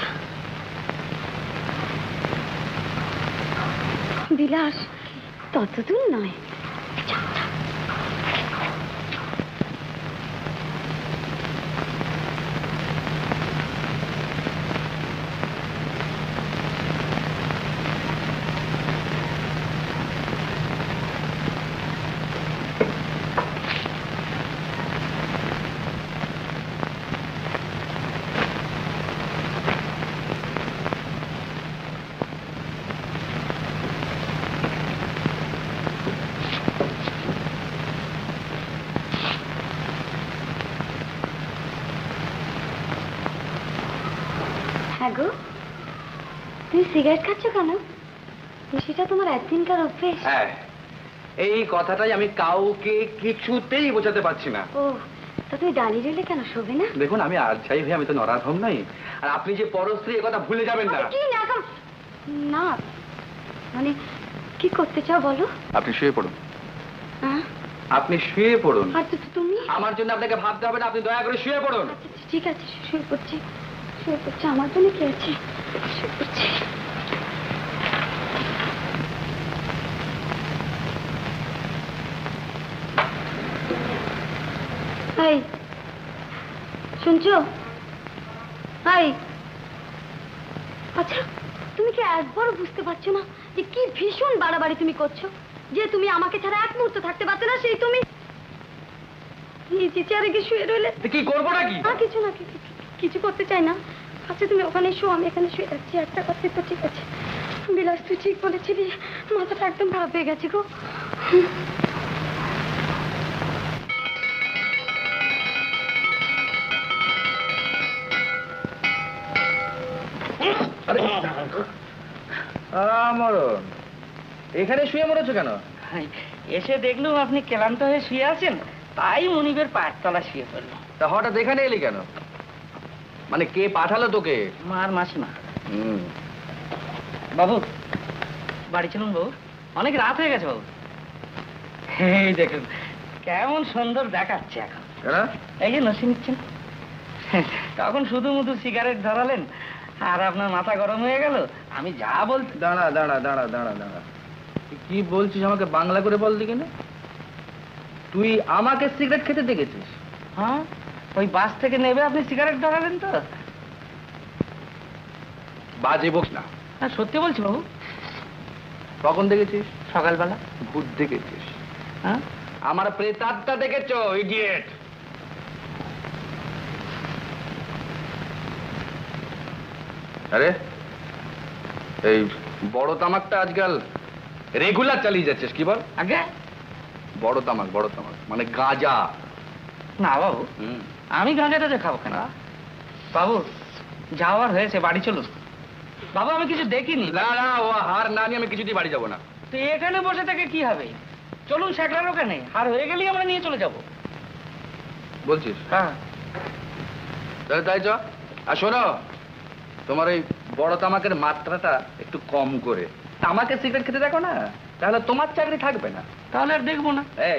Speaker 4: বিলাস ততদূর নয় গো তুমি সিগারেট খাচ্ছ কেন সেটা তোমার একদিনকার অভ্যেস
Speaker 1: হ্যাঁ এই কথাটাই আমি কাউকে কিছুতেই বোঝাতে পারছি না
Speaker 4: ও তা তুমি দাঁড়িয়ে রইলে কেন শোবে না
Speaker 1: দেখুন আমি আর চাই ভাই আমি তো নরাধম নাই আর আপনি যে পরস্ত্রী এ কথা ভুলে যাবেন না
Speaker 4: কি না না মানে কি করতে চাও বলো
Speaker 1: আপনি শুয়ে পড়ুন
Speaker 4: হ্যাঁ
Speaker 1: আপনি শুয়ে পড়ুন
Speaker 4: আর তুমি
Speaker 1: আমার জন্য আপনাকে ভাবতে হবে না আপনি দয়া করে শুয়ে পড়ুন
Speaker 4: ঠিক আছে শুয়ে পড়ছি শুয়ে পড়ছি আমার জন্য কি আছে শুয়ে পড়ছি এই শুনছো এই আচ্ছা তুমি কি একবারও বুঝতে পারছো না যে কি ভীষণ বাড়াবাড়ি তুমি করছো যে তুমি আমাকে ছাড়া এক মুহূর্ত থাকতে পারতে না সেই তুমি নিচে চেয়ারে গিয়ে শুয়ে রইলে
Speaker 1: কি করবো নাকি
Speaker 4: না কিছু না কিছু করতে চাই না আচ্ছা তুমি ওখানে শো আমি এখানে শুয়ে থাকছি একটা কথাই তো ঠিক আছে বিলাস তুই ঠিক বলেছিলি মাথাটা একদম খারাপ হয়ে গেছে গো
Speaker 1: আরে মরণ, এখানে শুয়ে মরেছো কেন?
Speaker 6: এসে দেখলুম আপনি ক্লান্ত হয়ে শুয়ে আছেন, তাই মনিবের পায়ের তলা শুয়ে পড়লো।
Speaker 1: তা হঠাৎ এখানে এলি কেন? মানে কে পাঠালো তোকে?
Speaker 6: মার মাসিমা।
Speaker 1: হুম।
Speaker 6: বাবু বাড়ি চলুন বাবু, অনেক রাত হয়ে গেছে বাবু। এই দেখুন কেমন সুন্দর দেখাচ্ছে এখন। এই যে নসি নিচ্ছেন, তখন শুধু মুধু সিগারেট ধরালেন আর আপনার মাথা গরম হয়ে গেল। আমি যা বলতে।
Speaker 1: দাঁড়া দাঁড়া দাঁড়া দাঁড়া দাঁড়া, তুই কি বলছিস আমাকে বাংলা করে বল দিকে না। তুই আমাকে সিগারেট খেতে দেখেছিস?
Speaker 6: হ্যাঁ, ওই বাস থেকে নেবে আপনি সিগারেট ধরালেন তো।
Speaker 1: বাজে বক না।
Speaker 6: হ্যাঁ সত্যি বলছি বাবু।
Speaker 1: কখন দেখেছিস?
Speaker 6: সকালবেলা।
Speaker 1: ভূত দেখেছিস?
Speaker 6: হ্যাঁ,
Speaker 1: আমার প্রেতাত্মা দেখেছো ইডিয়েট? আরে এই বড় তামাকটা আজকাল রেগুলার চালিয়ে যাচ্ছিস কি বল?
Speaker 6: আগে
Speaker 1: বড় তামাক, বড় তামাক মানে গাঁজা।
Speaker 6: না বাবু, আমি গাঁজাটা যে খাবো কেন বাবু। যাওয়ার হয়েছে, বাড়ি চলুন বাবু। আমি কিছু দেখিনি।
Speaker 1: না না, ও হার না নিয়ে আমি কিছুতেই বাড়ি যাবো না।
Speaker 6: তো এখানে বসে থেকে কি হবে? চলুন শেখলার ওখানে, হার হয়ে গেলেই আমরা নিয়ে চলে যাব।
Speaker 1: বলছিস?
Speaker 6: হ্যাঁ
Speaker 1: তাহলে তাই চ। আর শোনো, তোমার এই বড় তামাকের মাত্রাটা একটু কম করে তামাকে সিগারেট খেতে দেখো না, তাহলে তোমার চাকরি থাকবে না।
Speaker 6: তাহলে আর দেখবো না।
Speaker 1: এই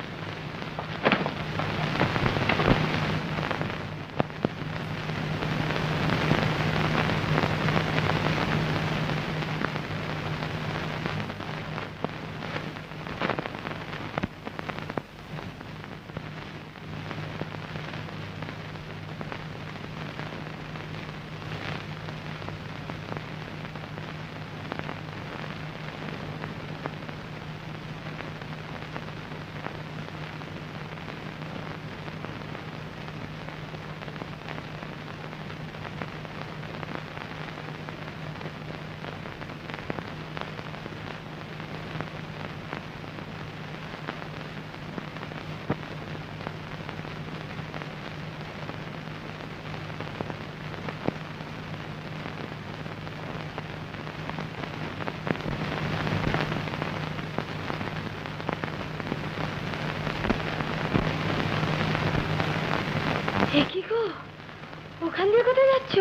Speaker 3: কি গো, ওখান দিয়ে কোথায় যাচ্ছ?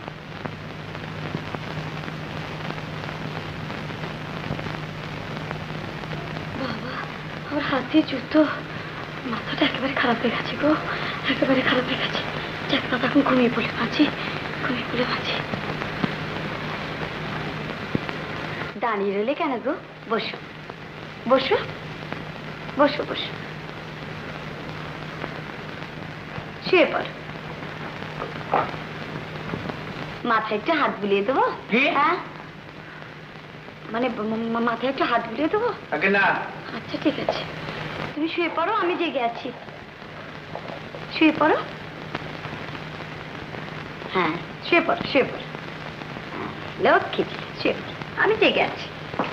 Speaker 3: বাবা, আমার হাত দিয়ে জুতো, মাথাটা একেবারে খারাপ হয়ে গেছে গো, একেবারে খারাপ হয়ে গেছে। যাক বাবা, এখন ঘুমিয়ে পড়ে বাঁচি, ঘুমিয়ে পড়ে বাঁচি।
Speaker 4: দাঁড়িয়ে রইলে কেন গো? বসো বসো বসো বসো, শুয়ে পড়। মাথায় একটু হাত বুলিয়ে দেবো? হ্যাঁ, মানে মাথায় একটু হাত বুলিয়ে দেবো?
Speaker 1: না।
Speaker 4: আচ্ছা ঠিক আছে, তুমি শুয়ে পড়ো, আমি জেগে আছি। শুয়ে পড়ো। হ্যাঁ শুয়ে পড়ো, শুয়ে পড়ো। লক্ষ্মী শুয়ে পড়ো, আমি জেগে আছি।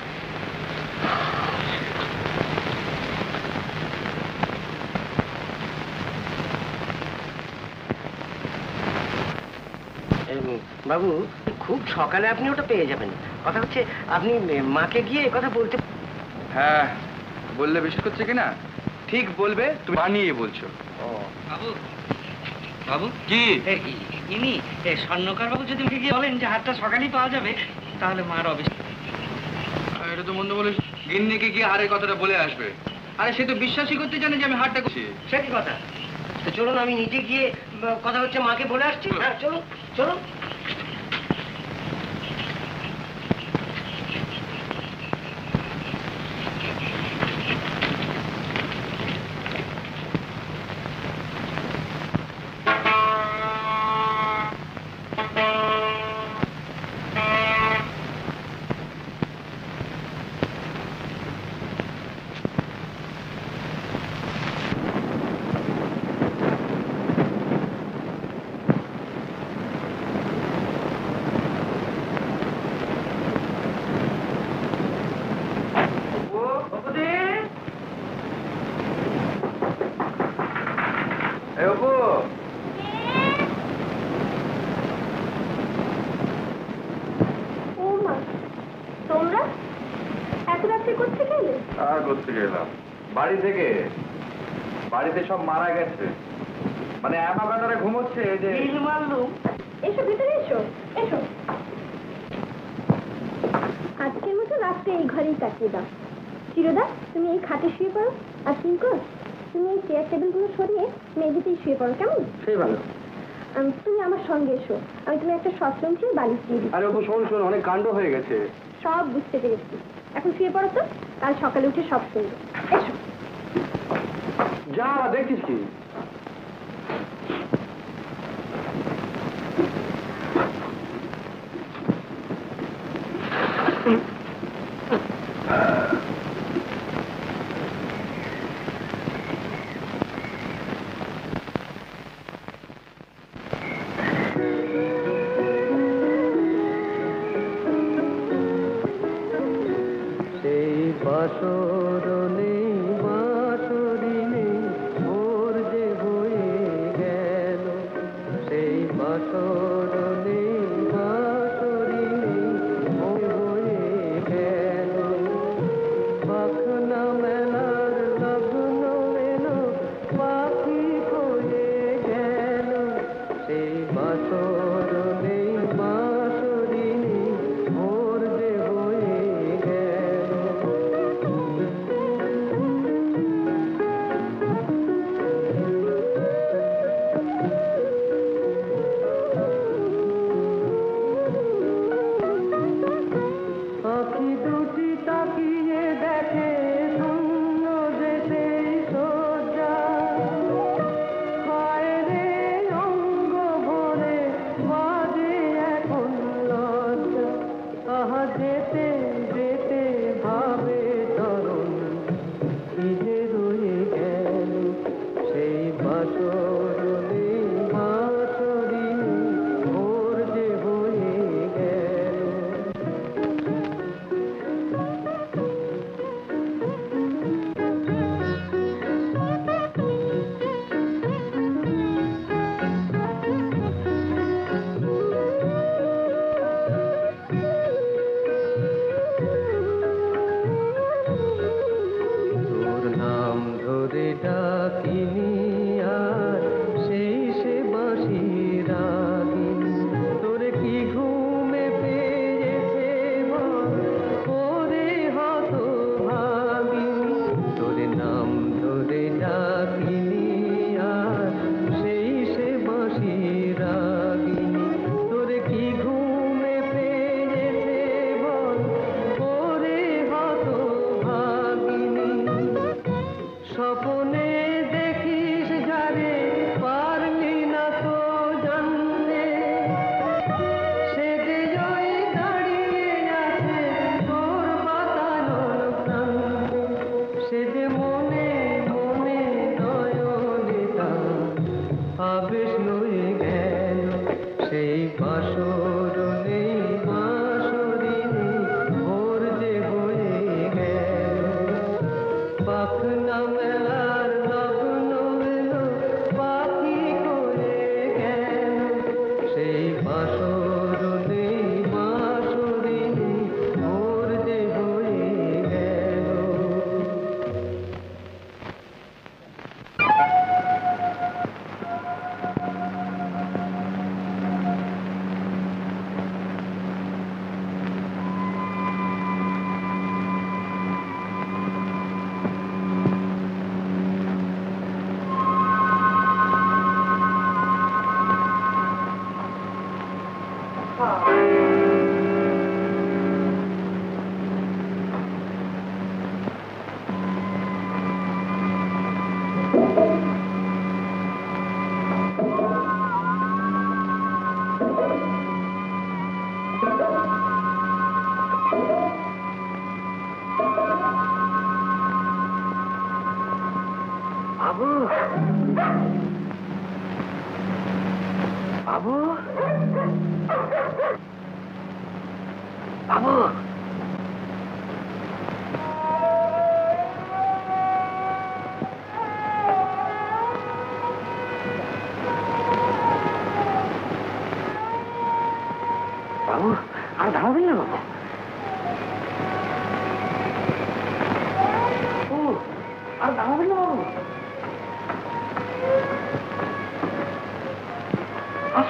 Speaker 7: বাবু খুব সকালে আপনি ওটা পেয়ে যাবেন। কথা হচ্ছে আপনি মাকে গিয়ে কথা বলতে।
Speaker 1: হ্যাঁ বললে বিশ্বাস করছে কিনা? ঠিক বলবে, তুমি বানিয়ে বলছো।
Speaker 6: বাবু বাবু কি ইনি স্বর্ণকার বাবু যদি আমাকে গিয়ে বলেন যে হাতটা সকালেই পাওয়া যাবে, তাহলে মার অবিশ্বাস।
Speaker 1: এটা তো মন্দ বলে, গিন্নিকে গিয়ে হারের কথাটা বলে আসবে। আরে সে তো বিশ্বাসই করতে জানে যে আমি হারটা করছি।
Speaker 7: সে কি কথা? তো চলুন আমি নিজে গিয়ে কথা হচ্ছে মাকে বলে আসছি। হ্যাঁ চলুন চলুন।
Speaker 1: আর করতে গেলাম বাড়ি থেকে। বাড়িতে সব মারা গেছে, মানে অ্যামাগাটারে ঘুমোচ্ছে। এই যে
Speaker 3: মারলুম। এসো ভিতরে এসো, এসো। আজকের মতো রাত্রে এই ঘরেই কাটিয়ে দাও। চিরদা, তুমি এই খাটে শুয়ে পড়ো, আর কিঙ্কর তুমি এই চেয়ার টেবিলগুলো সরিয়ে মেঝেতেই শুয়ে পড়ো, কেমন?
Speaker 8: সেই ভালো।
Speaker 3: তুমি আমার সঙ্গে এসো, আমি তুমি একটা শতরং ছিল বালিশ দিয়ে দিই।
Speaker 8: আরে ওপর শোন শোন, অনেক কাণ্ড হয়ে গেছে।
Speaker 3: সব বুঝতে পেরেছি, এখন শুয়ে পড়ো তো, কাল সকালে উঠে সব শুনবো। এসো।
Speaker 8: যা দেখছিস কি?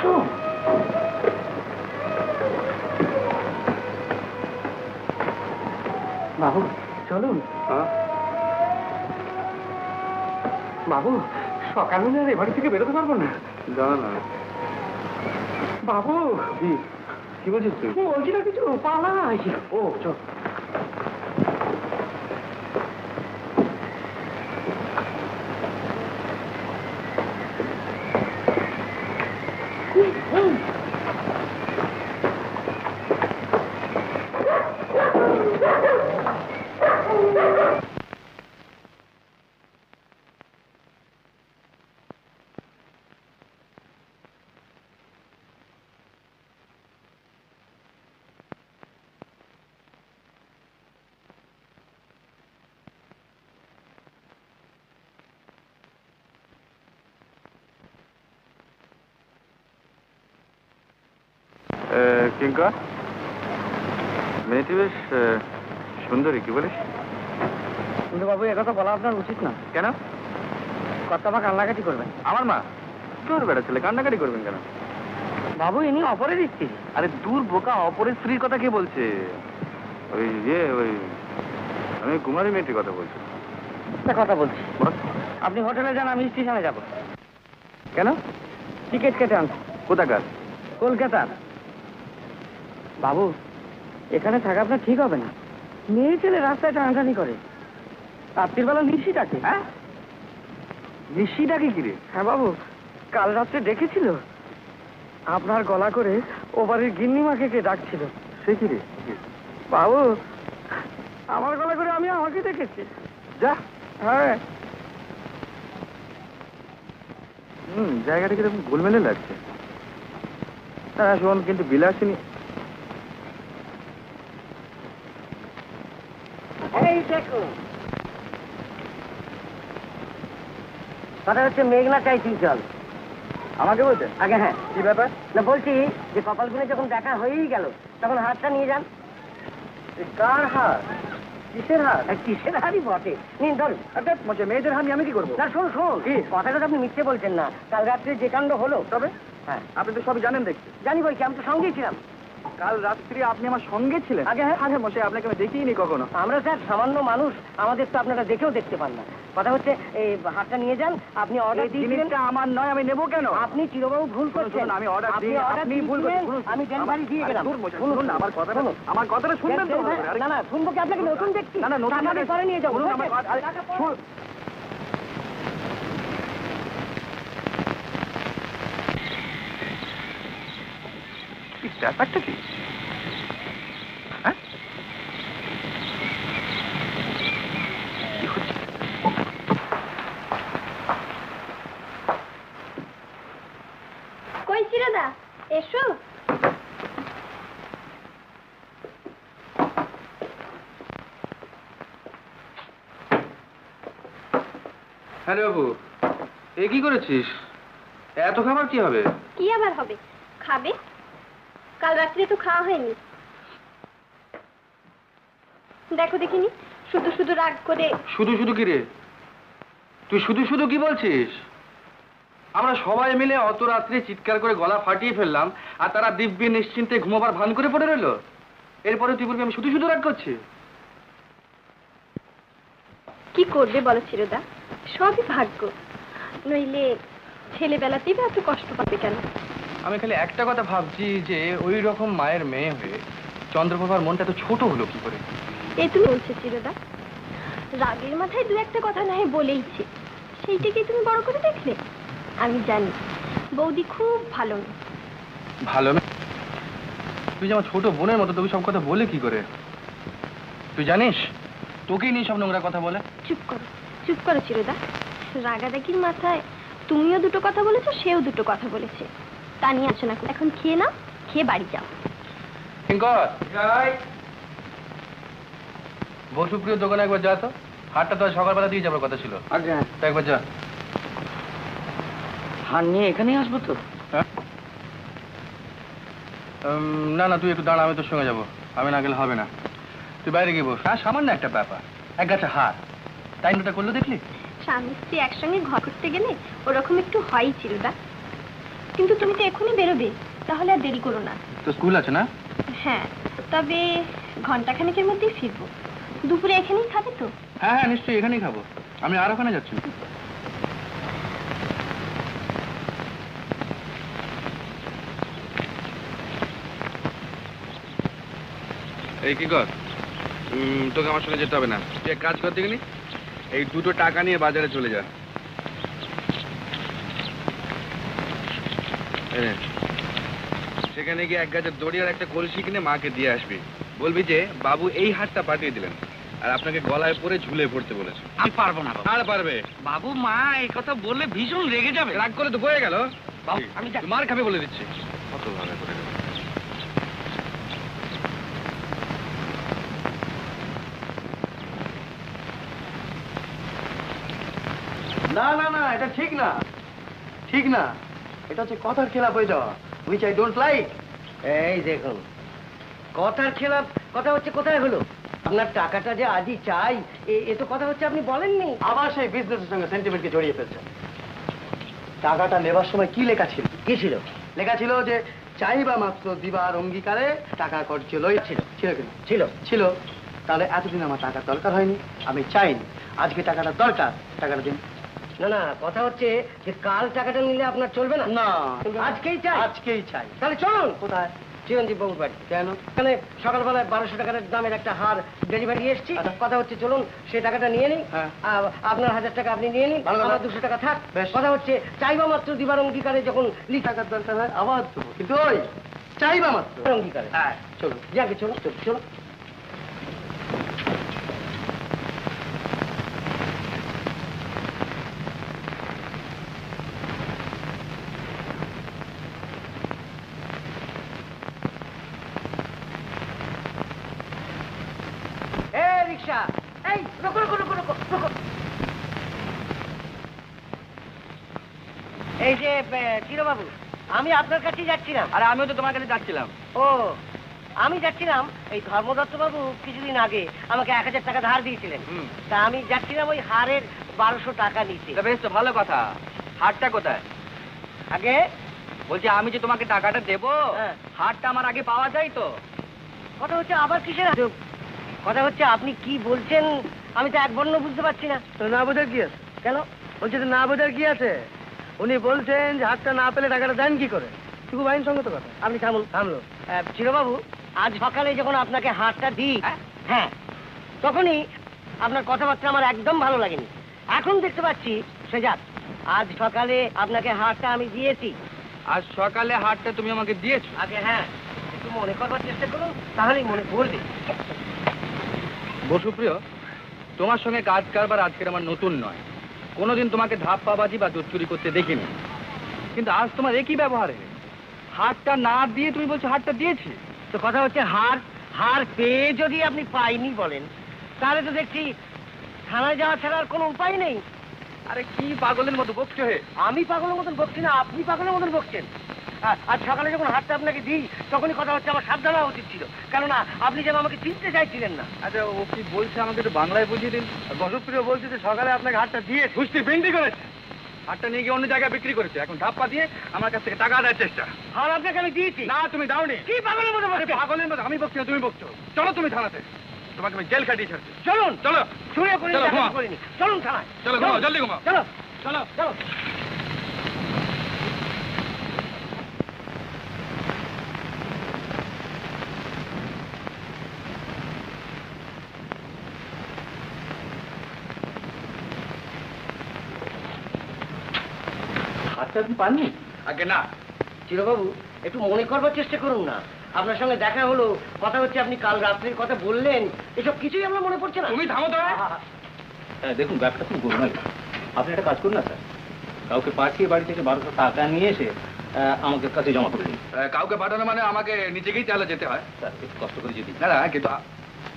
Speaker 8: আসো। বাবু চলুন। বাবু সকাল হলে আর এ বাড়ি থেকে বেরোতে পারবো না।
Speaker 1: জানা না
Speaker 8: বাবু
Speaker 1: কি কি বলছিস তুই?
Speaker 8: বলছি না কিছু, পালাই।
Speaker 1: ও চল। কিঙ্কর, মেয়েটি বেশ সুন্দরী, কি বলিস?
Speaker 8: কিন্তু বাবু একথা বলা আপনার উচিত না।
Speaker 1: কেন?
Speaker 8: কর্তা মা কান্নাকাটি করবেন।
Speaker 1: আমার মা? তোর বেড়া ছেলে কান্নাকাটি করবেন কেন?
Speaker 8: বাবু ইনি অপরের স্ত্রী।
Speaker 1: আরে দূর বোকা, অপরের স্ত্রীর কথা কে বলছে? ওই ইয়ে ওই আমি কুমারী মেয়েটির কথা বলছি।
Speaker 8: একটা কথা বলছি, আপনি হোটেলে যান, আমি স্টেশনে যাব।
Speaker 1: কেন?
Speaker 8: টিকিট কেটে আনছি।
Speaker 1: কোথাকার?
Speaker 8: কলকাতার। বাবু এখানে থাকা আপনার ঠিক হবে না। মেয়ে ছেলে রাস্তায় টানাটানি করে। রাত্রির বেলা নিশি ডাকে।
Speaker 1: হ্যাঁ, নিশি ডাকে কি রে?
Speaker 8: হ্যাঁ বাবু, কাল রাত্রে ডেকেছিল। আপনার গলা করে ও বাড়ির গিন্নিমাকে কে ডাকছিল।
Speaker 1: সে কি রে?
Speaker 8: বাবু আমার গলা করে আমি আমাকে দেখেছি।
Speaker 1: যা।
Speaker 8: হ্যাঁ।
Speaker 1: হুম, জায়গাটা কিরকম গোলমেলে লাগছে। হ্যাঁ শোন, কিন্তু বিলাসিনী।
Speaker 8: এই দেখো, কথা হচ্ছে মেঘনা চাইছি চল।
Speaker 1: আমাকে বলছেন?
Speaker 8: আগে হ্যাঁ।
Speaker 1: কি ব্যাপার?
Speaker 8: না বলছি যে কপালগুলো যখন দেখা হয়েই গেল তখন হাতটা নিয়ে যান।
Speaker 1: কার হার? কিসের হার?
Speaker 8: কিসের হারই বটে, নিন ধরুন।
Speaker 1: মেয়েদের হার আমি কি করবো?
Speaker 8: না শোন শোন, কথাটা তো আপনি মিথ্যে বলছেন না। কাল রাত্রে যে কাণ্ড হলো।
Speaker 1: তবে
Speaker 8: হ্যাঁ
Speaker 1: আপনি তো সবই জানেন দেখছি।
Speaker 8: জানি বলছি, আমি তো সঙ্গেই ছিলাম।
Speaker 1: কাল রাত্রি আপনি আমার সঙ্গে ছিলেন?
Speaker 8: আগে হ্যাঁ।
Speaker 1: আগে মশাই, আপনাকে আমি দেখিনি কখনো।
Speaker 8: আমরা স্যার সামান্য মানুষ, আমাদের তো আপনারা দেখেও দেখতে পান না। কথা হচ্ছে এই হাতটা নিয়ে যান। আপনি অর্ডার দিয়েছিলেন।
Speaker 1: জিনিসটা আমার নয়, আমি নেবো কেন?
Speaker 8: আপনি চিরবাবু ভুল করছেন।
Speaker 1: আমি অর্ডার
Speaker 8: আপনি
Speaker 1: দিই,
Speaker 8: অর্ডার
Speaker 1: আপনি ভুল
Speaker 8: দিয়েছিলেন,
Speaker 1: করছেন।
Speaker 8: আমি ডেলিভারি দিয়ে গেলাম।
Speaker 1: শুনুন না আমার কথাটা, আমার কথাটা শুনবেন তো?
Speaker 8: না না শুনবো কি, আপনাকে নতুন দেখছি।
Speaker 1: না না নতুন
Speaker 8: টাকা আমি পরে নিয়ে যাবো।
Speaker 1: শুনুন আমার কথা, আরে, শুনুন। কি ব্যাপারটা কি? হ্যাঁ কি হচ্ছে?
Speaker 4: কই চিরদা, এসো।
Speaker 1: হ্যাঁ বাবু, এ কি করেছিস? এত খাবার কি হবে?
Speaker 4: কি আবার হবে? খাবে? কাল রাত্রে তো খাওয়া হয়নি। দেখো দেখিনি, শুধু শুধু রাগ করে।
Speaker 1: শুধু শুধু কি রে? তুই শুধু শুধু কি বলছিস? আমরা সবাই মিলে অত রাত্রে চিৎকার করে গলা ফাটিয়ে ফেললাম, আর তারা দিব্যি নিশ্চিন্তে ঘুমাবার ভান করে পড়ে রইল। এরপরে তুই বলবি আমি শুধু শুধু রাগ করছি?
Speaker 4: কি করবে বলো চিরদা, সবই ভাগ্য। নইলে ছেলেবেলাতেই বা এত কষ্ট পাবে কেন?
Speaker 1: আমি খালি একটা কথা ভাবছি যে ওই রকম মায়ের মেয়ে হয়ে চন্দ্রপ্রভার মনটা এত ছোট হলো কি করে?
Speaker 4: এই তুমি বলছো চিরদা, রাগের মাথায় দু একটা কথা না হয় বলেইছে, সেইটাকে তুমি বড় করে দেখলে? আমি জানি বৌদি খুব ভালো মেয়ে।
Speaker 1: ভালো মেয়ে? তুই যে আমার ছোট বোনের মতো, তোকে সব কথা বলে কি করে? তুই জানিস তোকেই নিয়ে সব নোংরা কথা বলে।
Speaker 4: চুপ করো, চুপ করো চিরদা। রাগাদাগির মাথায় তুমিও দুটো কথা বলেছো, সেও দুটো কথা বলেছে। তা নিয়ে আসো না, এখন খেয়ে নাও, খেয়ে বাড়ি যাও।
Speaker 1: কিঙ্কর, বসুপ্রিয় দোকানে একবার যা তো। হাটটা তো সকালবেলা দিয়ে যাবার কথা ছিল।
Speaker 8: আচ্ছা
Speaker 1: তা একবার যা।
Speaker 8: হার নিয়ে এখানেই আসবো তো?
Speaker 1: হ্যাঁ উম, না না তুই একটু দাঁড়া, আমি তোর সঙ্গে যাবো। আমি না গেলে হবে না, তুই বাইরে গিয়ে বস। হ্যাঁ সামান্য একটা ব্যাপার, এক গাছে হার, টাইমটা করলো দেখলি?
Speaker 4: স্বামী স্ত্রী একসঙ্গে ঘর করতে গেলে ওরকম একটু হয়ই চিরদা।
Speaker 3: কিন্তু তুমি তো এখনই বেরোবে, তাহলে আর দেরি করো না।
Speaker 1: তো স্কুল আছে না?
Speaker 3: হ্যাঁ, তবে ঘন্টাখানেকের মধ্যেই ফিরবো। দুপুরে এখানেই খাবে তো?
Speaker 1: হ্যাঁ হ্যাঁ নিশ্চয়ই, এখানেই খাবো। আমি আর ওখানে যাচ্ছি। এই কি কর, উম, তোকে আমার সঙ্গে যেতে হবে না। তুই এক কাজ করতে গেলি, এই দুটো টাকা নিয়ে বাজারে চলে যা। এই নে। সেখানে গিয়ে এক গাছের দড়ি আর একটা কলসি কিনে মাকে দিয়ে আসবি। বলবি যে বাবু এই হাটটা পাঠিয়ে দিলেন আর আপনাকে গলায় পরে ঝুলে পড়তে বলেছে।
Speaker 8: আমি পারবো না বাবু।
Speaker 1: আর পারবে?
Speaker 8: বাবু মা এই কথা বললে ভীষণ রেগে যাবে।
Speaker 1: রাগ করে তো বয়ে গেল।
Speaker 8: বাবু আমি
Speaker 1: তুই মার খাবে বলে দিচ্ছি। কত ভালো করে গেল।
Speaker 10: না না না, এটা ঠিক না, ঠিক না। এটা হচ্ছে কথার খেলাপ হয়ে যাওয়া, উইচ আই ডোন্ট লাইক।
Speaker 7: এই দেখুন, কথার খেলাপ কথা হচ্ছে কোথায় হলো? আপনার টাকাটা যে আজই চাই, এ- এ তো কথা হচ্ছে আপনি বলেননি।
Speaker 10: আবার সেই বিজনেসের সঙ্গে সেন্টিমেন্টকে জড়িয়ে ফেলছে। টাকাটা নেবার সময় কি লেখা ছিল?
Speaker 7: কি ছিল?
Speaker 10: লেখা ছিল যে চাইবা মাত্র দিবার অঙ্গীকারে টাকা খরচ লই ছিল। ছিল কিনা?
Speaker 7: ছিল
Speaker 10: ছিল। তাহলে এতদিন আমার টাকার দরকার হয়নি, আমি চাইনি। আজকে টাকাটা দরকার, টাকাটা দিন।
Speaker 7: না না, কথা হচ্ছে যে কাল টাকাটা নিলে আপনার চলবে না।
Speaker 10: না,
Speaker 7: আজকেই চাই।
Speaker 10: আজকেই চাই।
Speaker 7: তাহলে চলুন।
Speaker 10: কোথায়?
Speaker 7: চিরঞ্জীব বাবুর বাড়ি।
Speaker 10: কেন?
Speaker 7: এখানে সকালবেলায় বারোশো টাকার দামের একটা হার ডেলিভারি এসেছি। কথা হচ্ছে চলুন সেই টাকাটা নিয়ে নিই।
Speaker 10: হ্যাঁ।
Speaker 7: আর আপনার হাজার টাকা আপনি নিয়ে নিন,
Speaker 10: ভালো কথা।
Speaker 7: আমার দুশো টাকা থাক।
Speaker 10: বেশ।
Speaker 7: কথা হচ্ছে চাইবা মাত্র দিবার অঙ্গীকারে যখন
Speaker 10: লি টাকার দরকার হয় আবার দেবো, কিন্তু ওই চাইবা মাত্র
Speaker 7: অঙ্গীকারে।
Speaker 10: হ্যাঁ, চলুন।
Speaker 7: যাকে চলুন চলুন চলুন। এই রিক্সা, এই রোকো রোকো রোকো রোকো রোকো। এই যে এ, চিরবাবু, আমি আপনার কাছেই যাচ্ছিলাম।
Speaker 8: আরে আমিও তো তোমার কাছে যাচ্ছিলাম।
Speaker 7: ও, আমি যাচ্ছিলাম, এই ধর্মদত্ত বাবু কিছুদিন আগে আমাকে এক হাজার টাকা ধার দিয়েছিলেন।
Speaker 8: হুম।
Speaker 7: তা আমি যাচ্ছিলাম ওই হারের বারোশো টাকা নিতে।
Speaker 8: তা বেশ তো ভালো কথা। হাটটা কোথায়?
Speaker 7: আগে
Speaker 8: বলছি আমি যে তোমাকে টাকাটা দেবো,
Speaker 7: হ্যাঁ।
Speaker 8: হাটটা আমার আগে পাওয়া যায় তো?
Speaker 7: কথা হচ্ছে আবার কিসের আজব? কথা হচ্ছে আপনি কি বলছেন আমি তো এক বর্ণ বুঝতে পারছি না।
Speaker 10: তো না বোঝার কি আছে?
Speaker 7: কেন?
Speaker 10: বলছে যে না বোঝার কি আছে? উনি বলছেন যে হাতটা না পেলে টাকাটা দেন কি করে? শুধু আইনসঙ্গত কথা।
Speaker 7: আপনি থামুন থামলো। চিরবাবু, আজ সকালে যখন আপনাকে হারটা দিই, হ্যাঁ, তখনই আপনার কথাবার্তা আমার একদম ভালো লাগেনি। এখন দেখতে পাচ্ছি সে যাক, আজ সকালে আপনাকে হারটা আমি দিয়েছি।
Speaker 1: আজ সকালে হাটটা তুমি আমাকে দিয়েছো?
Speaker 7: আগে হ্যাঁ, একটু মনে করবার চেষ্টা করুন, তাহলেই মনে পড়বে।
Speaker 1: বসুপ্রিয়, তোমার সঙ্গে কাজ কারবার আজকের আমার নতুন নয়। কোনোদিন তোমাকে ধাপ্পাবাজি বা দুধ চুরি করতে দেখিনি, কিন্তু আজ তোমার একই ব্যবহারে হাটটা না দিয়ে তুমি বলছো হাটটা দিয়েছি।
Speaker 7: তো কথা হচ্ছে হার হার পেয়ে যদি আপনি পাইনি বলেন, তাহলে তো দেখছি থানায় যাওয়া ছাড়া আর কোনো উপায় নেই।
Speaker 1: আরে কি পাগলের মতো বকছো হে?
Speaker 7: আমি পাগলের মতন বকছি না, আপনি পাগলের মতন বকছেন। আ- আজ সকালে যখন হাতটা আপনাকে দিই, তখনই কথা হচ্ছে আমার সাবধান হওয়া উচিত ছিল, কেননা আপনি যেন আমাকে চিনতে চাইছিলেন না।
Speaker 1: আচ্ছা ও কি বলছে আমাকে একটু বাংলায় বুঝিয়ে দিন।
Speaker 10: বসুপ্রিয় বলছে যে সকালে আপনাকে হাতটা দিয়ে
Speaker 1: সুস্থি বিক্রি করেছে, হাটটা নিয়ে গিয়ে অন্য জায়গায় বিক্রি করেছে। এখন ধাপ্পা দিয়ে আমার কাছ থেকে টাকা আদায়ের চেষ্টা।
Speaker 7: হার আপনাকে আমি দিয়েছি।
Speaker 1: না তুমি দাওনি।
Speaker 7: কি পাগলের মতো
Speaker 1: আরে
Speaker 7: বকছেন?
Speaker 1: পাগলের মতো আমি বকছি না, তুমি বকছো। চলো তুমি থানাতে, তোমাকে আমি জেল খাটিয়ে ছাড়ছি।
Speaker 7: চলুন,
Speaker 1: চলো
Speaker 7: ছুঁড়ে করে
Speaker 1: চলো, ঘুমাও।
Speaker 7: করিনি। চলুন থানায়।
Speaker 1: চলো ঘুমাও, জলদি ঘুমাও।
Speaker 7: চলো
Speaker 1: চলো
Speaker 7: চলো।
Speaker 10: হাতটা আপনি পাননি?
Speaker 1: আগে না।
Speaker 7: চিরবাবু, একটু মনে করবার চেষ্টা করুন না। আপনার সঙ্গে দেখা হলো, কথা হচ্ছে আপনি কাল রাত্রির কথা বললেন, এসব কিছুই আমার মনে পড়ছে না।
Speaker 1: তুমি থামো তো।
Speaker 9: হ্যাঁ দেখুন, ব্যাপারটা খুব গোলমাল। আপনি একটা কাজ করুন না স্যার, কাউকে পাঠিয়ে বাড়ি থেকে বারোশো টাকা নিয়ে এসে আহ, আমাকে কাছে জমা করে দিন।
Speaker 1: আহ, কাউকে পাঠানো মানে আমাকে নিজেকেই চালা যেতে হয়।
Speaker 9: স্যার একটু কষ্ট করে যদি।
Speaker 1: না না কিন্তু আ-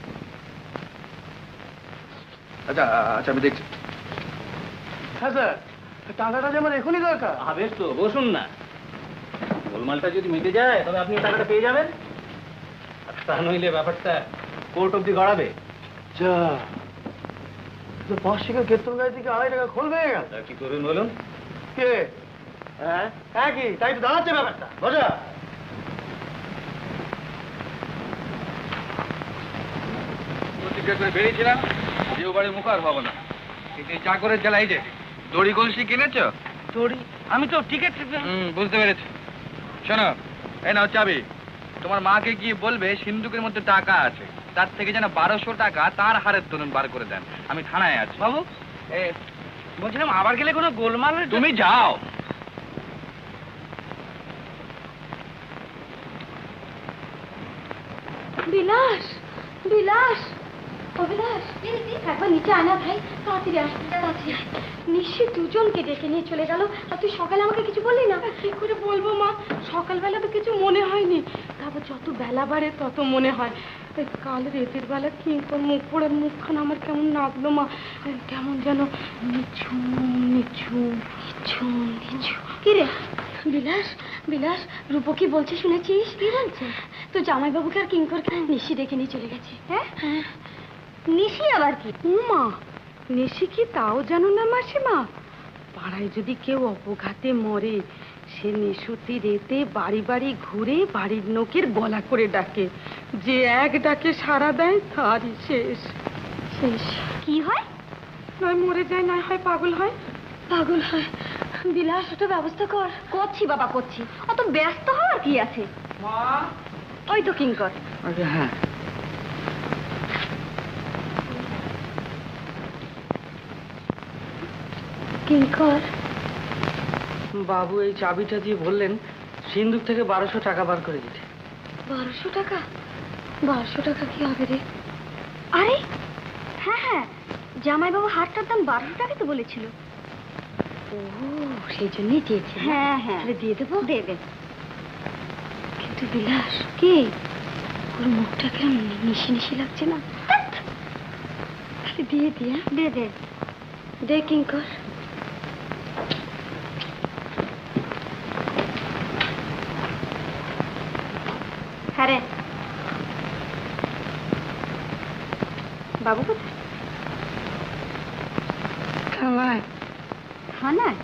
Speaker 1: আচ্ছা আচ্ছা আমি দেখছি।
Speaker 10: হ্যাঁ স্যার, টাকাটা যেমন এখনই দরকার।
Speaker 9: হ্যাঁ বেশ তো, বসুন না। গোলমালটা যদি মিটে যায় তবে আপনি টাকাটা পেয়ে যাবেন, আর তা নইলে ব্যাপারটা কোর্ট অব্দি গড়াবে।
Speaker 10: যা, পাঁচ টাকা কেতন গাড়ি থেকে আড়াই টাকা খোল হয়ে গেল।
Speaker 9: তা কি করবেন বলুন?
Speaker 10: কে? হ্যাঁ হ্যাঁ কি তাই তো দাঁড়াচ্ছে ব্যাপারটা বোঝা।
Speaker 1: প্রতিজ্ঞা করে বেরিয়েছিলাম যে ও বাড়ি মুখ আর হবো না, কিন্তু এই চাকরের জেলা এই যে দড়ি কলসি কিনেছো?
Speaker 6: তোরই আমি তো টিকিট
Speaker 1: হুম, বুঝতে পেরেছি। শোনো, এই নাও চাবি। তোমার মাকে গিয়ে বলবে সিন্ধুকের মধ্যে টাকা আছে, তার থেকে যেন বারোশো টাকা তার হারের দরুন বার করে দেন। আমি থানায় আছি।
Speaker 6: বাবু এ বলছিলাম আবার গেলে কোনো গোলমাল?
Speaker 1: তুমি যাও।
Speaker 3: বিলাস, বিলাস, ও বিলাস, একবার নিচে আনা ভাই, তাড়াতাড়ি আস, তাড়াতাড়ি আয়। নিশ্চয়ই দুজনকে ডেকে নিয়ে চলে গেল, আর তুই সকালে আমাকে কিছু বললি না?
Speaker 2: কি করে বলবো মা, সকালবেলা তো কিছু মনে হয়নি, তারপর যত বেলা বাড়ে তত মনে হয়। এই কাল রেতের বেলা কি মুখ পড়ে মুখখান আমার কেমন লাগলো মা, কেমন যেন নিঝুম নিঝুম
Speaker 3: নিঝুম নিঝুম। কি রে বিলাস, বিলাস, রূপো কি বলছে শুনেছিস? কি বলছে? তো জামাইবাবুকে আর কিঙ্করকে নিশি ডেকে নিয়ে চলে গেছে। হ্যাঁ হ্যাঁ।
Speaker 2: নিশি আবার কি? ও মা, নিশি কি তাও জানো না মাসিমা? পাড়ায় যদি কেউ অপঘাতে মরে, সে নিশুতি রেতে বাড়ি বাড়ি ঘুরে বাড়ির লোকের গলা করে ডাকে, যে এক ডাকে সাড়া দেয় তারই শেষ।
Speaker 3: শেষ কি হয়?
Speaker 2: নয় মরে যায়, নয় হয় পাগল হয়।
Speaker 3: পাগল হয়? বিলাস, ওটা ব্যবস্থা কর।
Speaker 4: করছি বাবা, করছি। অত ব্যস্ত হওয়ার কি আছে?
Speaker 6: মা,
Speaker 4: ওই তো কিঙ্কর।
Speaker 6: আচ্ছা হ্যাঁ।
Speaker 3: কিঙ্কর,
Speaker 6: বাবু এই চাবিটা দিয়ে বললেন সিন্ধুক থেকে বারোশো টাকা বার করে দিতে।
Speaker 3: বারোশো টাকা? বারোশো টাকা কি হবে রে? আরে
Speaker 4: হ্যাঁ হ্যাঁ, জামাইবাবু হারটার দাম বারোশো টাকা তো বলেছিল।
Speaker 3: ও, সেই জন্যই দিয়েছে।
Speaker 4: হ্যাঁ হ্যাঁ,
Speaker 3: তাহলে দিয়ে দেবো।
Speaker 4: দে দে।
Speaker 3: কিন্তু বিলাস, কি ওর মুখটা কেমন নিশি নিশি লাগছে না? তাহলে দিয়ে দিয়ে
Speaker 4: দে দে
Speaker 3: দে কিঙ্কর।
Speaker 4: হ্যাঁ রে। বাবু কোথায়?
Speaker 2: থানায়।
Speaker 4: থানায়?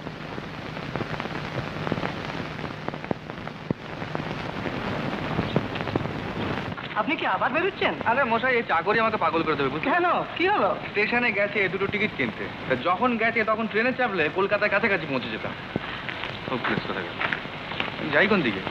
Speaker 6: আপনি কি আবার বেরোচ্ছেন?
Speaker 1: আরে মশাই, এই চাকরি আমাকে পাগল করে দেবে, বুঝলেন?
Speaker 6: কেন, কি হলো?
Speaker 1: স্টেশনে গেছে দুটো টিকিট কিনতে, তা যখন গেছে তখন ট্রেনে চাপলে কলকাতার কাছাকাছি পৌঁছে যেতাম। খুব প্লেস করে গেল। যাই কোন দিকে?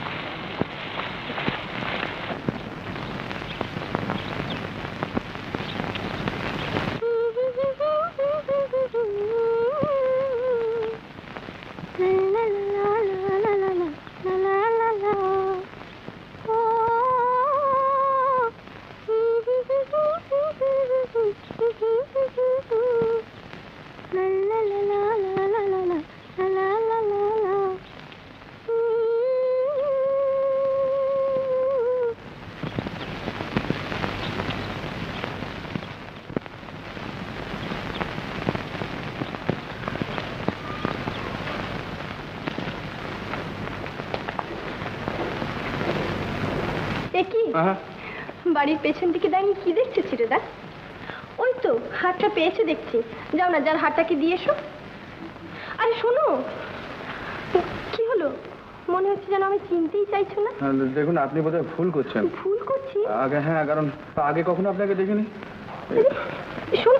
Speaker 3: বাড়ির পেছন দিকে দাঁড়িয়ে কি দেখছো চিরদা? ওই তো হাতটা পেয়েছে দেখছি, যাও না যার হাতটাকে দিয়ে এসো। আরে শোনো, কি হলো? মনে হচ্ছে যেন আমি চিনতেই চাইছো না।
Speaker 10: দেখুন, আপনি বোধহয় ভুল করছেন।
Speaker 3: ভুল করছি?
Speaker 10: আগে হ্যাঁ, কারণ আগে কখনো আপনাকে দেখিনি।
Speaker 3: শোন,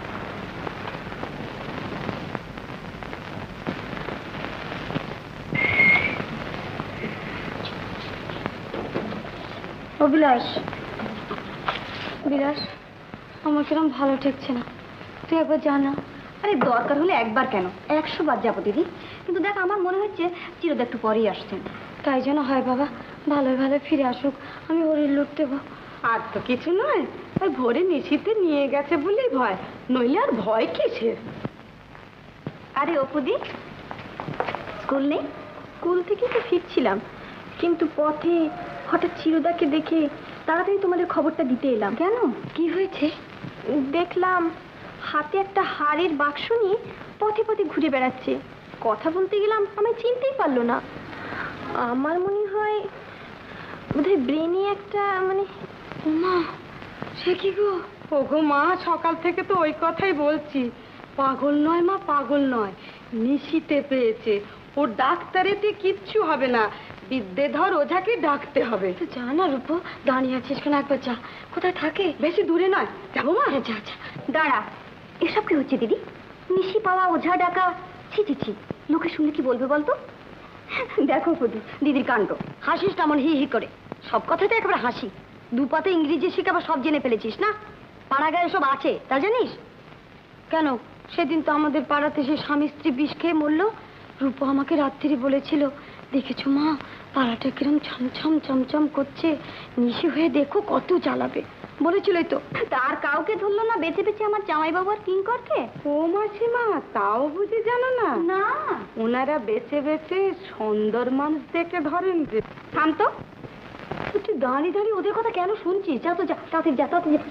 Speaker 3: ও বিলাস, বিলাস, আমার কিরম ভালো ঠেকছে না, তুই একবার জানা।
Speaker 4: আরে দরকার হলে একবার কেন, একশো বার যাবো দিদি। কিন্তু দেখ, আমার মনে হচ্ছে চিরদা একটু পরেই আসছেন।
Speaker 3: তাই যেন হয় বাবা, ভালোই ভালো ফিরে আসুক, আমি হরির লুট দেবো।
Speaker 2: আর তো কিছু নয়, ওই ভোরে নিশিতে নিয়ে গেছে বলেই ভয়, নইলে আর ভয় কিসের?
Speaker 4: আরে অপুদি, স্কুল নেই?
Speaker 3: স্কুল থেকে তো ফিরছিলাম, কিন্তু পথে হঠাৎ চিরদাকে দেখে তাড়াতাড়ি তোমাদের খবরটা দিতে এলাম।
Speaker 4: কেন,
Speaker 3: কি হয়েছে? দেখলাম হাতে একটা হাড়ের বাক্স নিয়ে পথে পথে ঘুরে বেড়াচ্ছে। কথা বলতে গেলাম, আমি চিনতেই পারলো না। আমার মনে হয় বোধহয় ব্রেনে একটা মানে।
Speaker 2: মা, সে কি গো? ও গো মা, সকাল থেকে তো ওই কথাই বলছি। পাগল নয় মা, পাগল নয়, নিশিতে পেয়েছে। ও ডাক্তারেতে কিচ্ছু হবে না, বিদ্যেধর ওঝাকে ডাকতে হবে।
Speaker 3: তো যা না রূপো, দাঁড়িয়ে আছিস কেন, একবার যা। কোথায় থাকে?
Speaker 2: বেশি দূরে নয়, যাবো মা?
Speaker 3: হ্যাঁ, যা যা।
Speaker 4: দাঁড়া, এসব কি হচ্ছে দিদি? নিশি পাওয়া, ওঝা ডাকা, ছি ছি ছি, লোকে শুনলে কি বলবে বলতো? দেখো পুদি, দিদির কাণ্ড। হাসিস না মন হি হি করে, সব কথাতে একেবারে হাসি। দুপাতে ইংরেজি শিখে আবার সব জেনে ফেলেছিস না? পাড়া গায়ে সব আছে, তা জানিস?
Speaker 3: কেন, সেদিন তো আমাদের পাড়াতে সে স্বামী স্ত্রী বিষ খেয়ে মরলো। রূপো আমাকে রাত্রি বলেছিল, দেখেছো মা, পাড়াটা কিরম ছমছম চমচম করছে, নিশি হয়ে দেখো কত জ্বালাবে বলেছিলই তো।
Speaker 4: তার কাউকে ধরলো না বেঁচে বেঁচে আমার জামাইবাবু আর কিঙ্করকে?
Speaker 2: ও মাসিমা, তাও বুঝি জানো না?
Speaker 4: না,
Speaker 2: ওনারা বেছে বেছে সুন্দর মানুষ দেখে ধরেন যে।
Speaker 4: থাম তো।
Speaker 3: তুই দাঁড়িয়ে দাঁড়িয়ে ওদের কথা কেন শুনছিস? যা তো যা, তাতে যা, তাতে যা।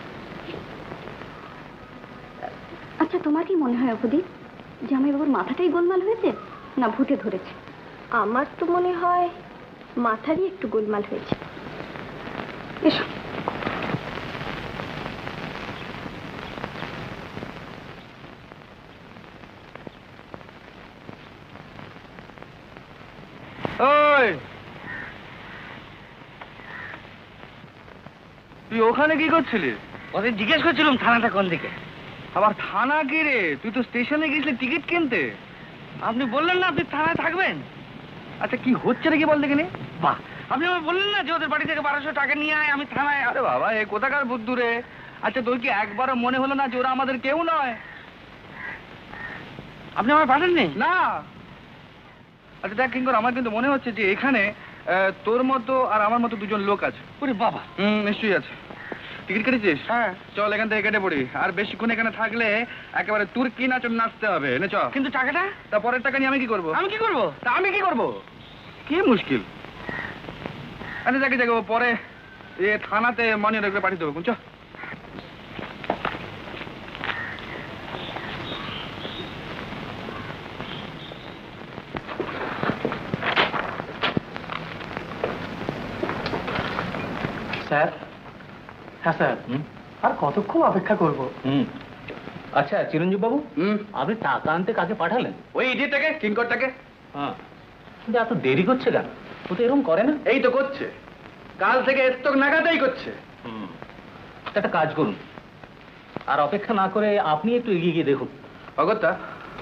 Speaker 4: আচ্ছা, তোমার কি মনে হয় অপদীপ, জামাইবাবুর মাথাটাই গোলমাল হয়েছে না ভূতে ধরেছে?
Speaker 3: আমার তো মনে হয় মাথারই একটু গোলমাল হয়েছে।
Speaker 4: এসো।
Speaker 10: ওই, তুই ওখানে কি করছিলি?
Speaker 8: ওদের জিজ্ঞেস করছিলাম থানাটা কোন দিকে।
Speaker 10: আবার থানা কি রে? তুই তো স্টেশনে গেছিলি টিকিট কিনতে।
Speaker 8: আপনি বললেন না আপনি থানায় থাকবেন।
Speaker 10: আচ্ছা, কি হচ্ছে নাকি বল দেখিনি?
Speaker 8: বাহ, আপনি আমায় বললেন না যে ওদের বাড়ি থেকে বারোশো টাকা নিয়ে আয়, আমি থানায়।
Speaker 10: আরে বাবা, এ কোথাকার বুদ্ধু রে? আচ্ছা, তোর কি একবারও মনে হলো না যে ওরা আমাদের কেউ নয়?
Speaker 8: আপনি আমায় পাঠাননি?
Speaker 10: না। আচ্ছা দেখ কিঙ্কর, আমার কিন্তু মনে হচ্ছে যে এখানে আহ, তোর মতো আর আমার মতো দুজন লোক আছে।
Speaker 8: ওরে বাবা।
Speaker 10: হুম, নিশ্চয়ই আছে। টিকিট কেটেছিস? হ্যাঁ। চল এখান থেকে কেটে পড়ি, আর বেশিক্ষণ এখানে থাকলে একেবারে তুর্কি নাচন নাচতে হবে। নে চল।
Speaker 8: কিন্তু টাকাটা?
Speaker 10: তা পরের টাকা নিয়ে আমি কি করবো?
Speaker 8: আমি কি করবো?
Speaker 10: তা আমি কি করবো? কি মুশকিল। আচ্ছা যাকে যাকে, ও পরে এ থানাতে মানি রেখে পাঠিয়ে দেবো। চ।
Speaker 9: স্যার। হ্যাঁ স্যার। আর কতক্ষণ অপেক্ষা করবো? হুম। আচ্ছা চিরঞ্জীব বাবু,
Speaker 10: হুম,
Speaker 9: আপনি টাকা আনতে কাকে পাঠালেন?
Speaker 10: ওই ইডিয়েটটাকে, কিঙ্করটাকে।
Speaker 9: হ্যাঁ, কিন্তু এত দেরি করছে কেন? ও তো এরকম করে না।
Speaker 10: এই তো করছে, কাল থেকে এস্তক নাগাদাই করছে।
Speaker 9: হুম, একটা কাজ করুন, আর অপেক্ষা না করে আপনি একটু এগিয়ে গিয়ে দেখুন।
Speaker 10: অগত্যা।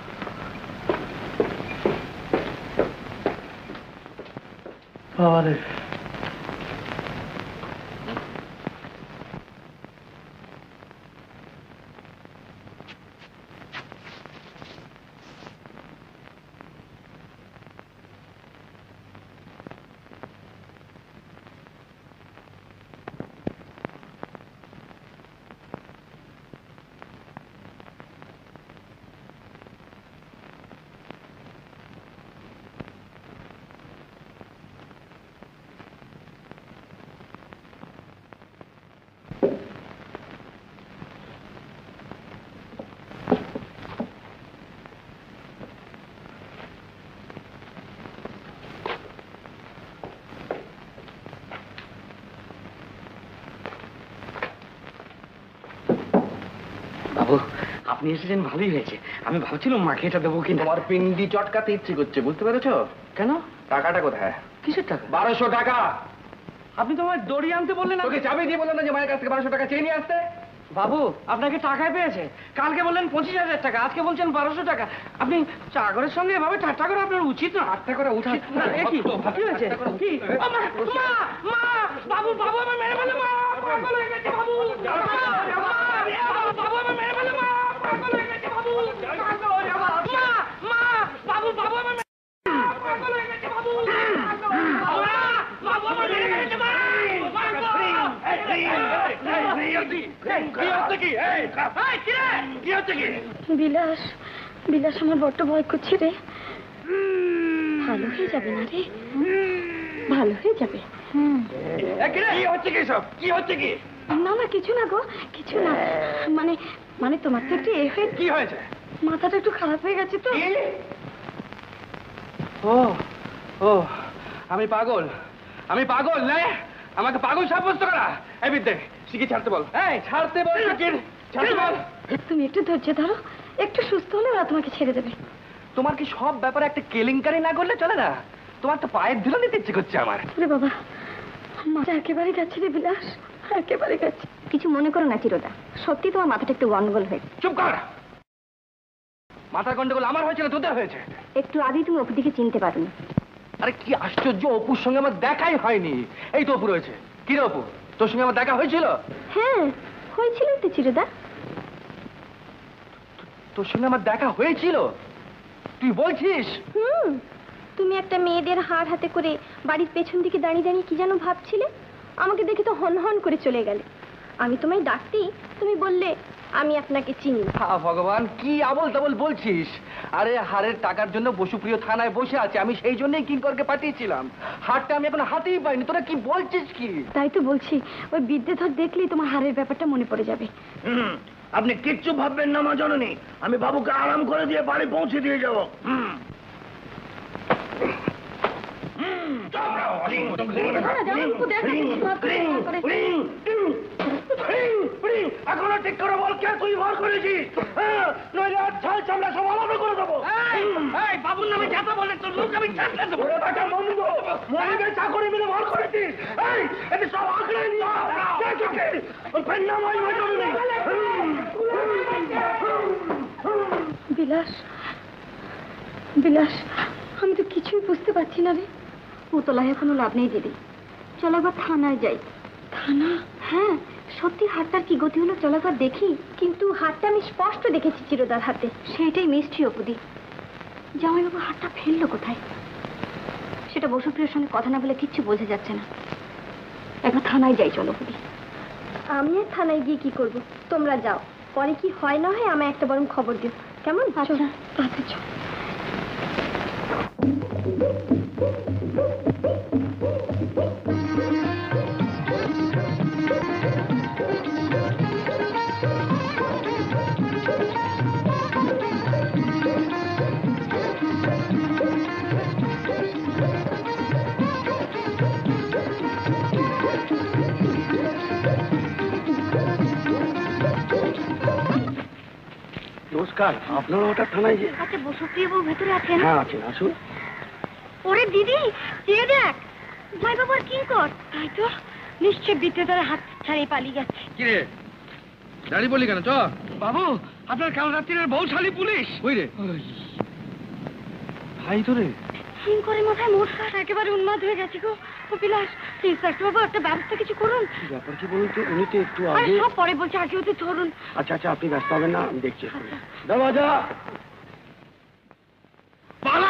Speaker 10: আরে
Speaker 8: বাবু, আপনি এসেছেন ভালোই হয়েছে। আমি ভাবছিলাম মাকে এটা দেবো কিনা।
Speaker 10: তোমার পিন্ডি চটকাতে ইচ্ছে করছে, বুঝতে পেরেছো?
Speaker 8: কেন?
Speaker 10: টাকাটা কোথায়?
Speaker 8: কিসের টাকা?
Speaker 10: বারোশো টাকা।
Speaker 8: আপনি তো আমায় দড়ি আনতে বললেন।
Speaker 10: তোকে চাবি দিয়ে বললাম না যে মায়ের কাছ থেকে বারোশো টাকা চেয়ে নিয়ে আসতে?
Speaker 8: বাবু, আপনাকে টাকায় পেয়েছে। কালকে বললেন পঁচিশ হাজার টাকা, আজকে বলছেন বারোশো টাকা। আপনি চাকরের সঙ্গে এভাবে ঠাট্টা করা আপনার উচিত না।
Speaker 10: ঠাট্টা করা উচিত না?
Speaker 8: এ কি? কি হয়েছে? কি? ও মা, মা, মা, বাবু, বাবু আমায় মেরে ফেলে, মা, পাগল হয়ে গেছে বাবু। মা, মা, বাবু আমায় মেরে ফেলে, মা, পাগল হয়ে গেছে বাবু। মা, মা, বাবু, বাবু আমায় মেরে ফেলে, মা, পাগল হয়ে গেছে বাবু। মা, বাবু আমায় মেরে ফেলেছে, মা, পাগল।
Speaker 3: বিলাস, বিলাস আমার বড্ড ভয় করছে রে। ভালো হয়ে যাবে না রে, ভালো হয়ে যাবে।
Speaker 10: কি হচ্ছে কি সব? কি হচ্ছে কি?
Speaker 3: না না, কিছু না গো, কিছু না। মানে মানে তোমার তো একটু এ হয়ে,
Speaker 10: কি হয়েছে?
Speaker 3: মাথাটা একটু খারাপ হয়ে গেছে তো।
Speaker 10: ও ও, আমি পাগল, আমি পাগল না? আমাকে পাগল সাব্যস্ত করা? এই বিদ্যে, শিখে ছাড়তে বল। এই ছাড়তে বল, শিখির ছাড়তে বল।
Speaker 3: তুমি একটু ধৈর্য ধরো, একটু সুস্থ হলে ওরা তোমাকে ছেড়ে দেবে।
Speaker 10: তোমার কি সব ব্যাপারে একটা কেলেঙ্কারি না করলে চলে না? তোমার তো পায়ের ধুলো নিতে ইচ্ছে করছে আমার।
Speaker 3: রে বাবা, মাথা একেবারে গেছে রে বিলাস, একেবারে গেছে।
Speaker 4: কিছু মনে করো না চিরদা, সত্যি তোমার মাথাটা একটু গন্ডগোল হয়েছে।
Speaker 10: চুপ কর। মাথার গন্ডগোল আমার হয়েছে না তোদের হয়েছে?
Speaker 4: একটু আগেই তুমি অপুদিকে চিনতে পারোনি।
Speaker 10: আরে কি আশ্চর্য, অপুর সঙ্গে আমার দেখাই হয়নি। এই তো অপু রয়েছে। কি রে অপু, তোর সঙ্গে আমার দেখা হয়েছিল?
Speaker 3: হ্যাঁ হয়েছিল তো চিরদা।
Speaker 10: তোর সঙ্গে আমার দেখা হয়েছিল তুই বলছিস?
Speaker 3: হুম, তুমি একটা মেয়েদের হাড় হাতে করে বাড়ির পেছন দিকে দাঁড়িয়ে দাঁড়িয়ে কি যেন ভাবছিলে, আমাকে দেখে তো হন হন করে চলে গেলে। আমি তোমায় ডাকতেই তুমি বললে আমি আপনাকে চিনি।
Speaker 10: হা ভগবান, কি আবল তাবল বলছিস? আরে হাড়ের টাকার জন্য বসুপ্রিয় থানায় বসে আছে, আমি সেই জন্যই কিঙ্করকে পাঠিয়েছিলাম। হাড়টা আমি এখন হাতেই পাইনি। তোরা কি বলছিস কি?
Speaker 3: তাই তো বলছি, ওই বিদ্যেধর দেখলেই তোমার হাড়ের ব্যাপারটা মনে পড়ে যাবে।
Speaker 8: হুম, আপনি কিচ্ছু ভাববেন না মা জননী, আমি বাবুকে আরাম করে দিয়ে বাড়ি পৌঁছে দিয়ে যাবো। হুম এখনো ঠিক করে বল, কে তুই ভর করেছিস? নইলে আর ছাল চামড়া সব আলাদা করে দেবো। বাবুর নামে যাতা বলে তোর লোক আমি চাকরি দেবো। মনিবের চাকরি মিলে ভর করেছিস। এই এতে সব আঁকড়ে নিয়ে
Speaker 3: বিলাস, বিলাস, আমি তো কিছুই বুঝতে পারছি না রে।
Speaker 4: উতলায় কোনো লাভ নেই দিদি, চলো একবার থানায় যাই।
Speaker 3: থানা?
Speaker 4: হ্যাঁ সত্যি হাতটার কি গতি হলো, চলো একবার দেখি।
Speaker 3: কিন্তু হাতটা আমি স্পষ্ট দেখেছি চিরদার হাতে।
Speaker 4: সেইটাই মিষ্টি অপুদি। জামাইবাবু হাতটা ফেললো কোথায়? সেটা বসুপ্রিয়র সঙ্গে কথা না বলে কিচ্ছু বোঝা যাচ্ছে না। একবার থানায় যাই চলো অপুদি।
Speaker 3: আমি আর থানায় গিয়ে কি করব? তোমরা যাও, পরে কি হয় না হয় আমায় একটা বরং খবর দিও, কেমন?
Speaker 4: আচ্ছা
Speaker 3: আচ্ছা চল।
Speaker 8: নমস্কার, আপনারা ওটা থানায় যে?
Speaker 4: আচ্ছা বসুপ্রিয় বাবু ভেতরে আছেন?
Speaker 8: হ্যাঁ আছেন, আসুন।
Speaker 4: ওরে দিদি, চেয়ে দেখ জামাইবাবু আর কিঙ্কর। তাই তো, নিশ্চয় বিদ্যুতের হাত ছাড়িয়ে পালিয়ে গেছে।
Speaker 1: কি রে দাঁড়িয়ে বলি কেন? চ
Speaker 10: বাবু, আপনার কাল রাত্রির বউশালী পুলিশ।
Speaker 1: ওই রে
Speaker 10: ভাই তো রে।
Speaker 4: কিঙ্করের মাথায় মোট কাট, একেবারে উন্মাদ হয়ে গেছে গো। ও বিলাস, ইন্সপেক্টর বাবু একটা ব্যবস্থা কিছু করুন।
Speaker 8: ব্যাপার কি বলুন তো, উনি তো একটু
Speaker 4: আরে
Speaker 8: আগে।
Speaker 4: সব পরে বলছে, আগে ওদের ধরুন।
Speaker 8: আচ্ছা আচ্ছা, আপনি ব্যস্ত হবেন না, আমি দেখছি। দরওয়াজা
Speaker 10: পালা।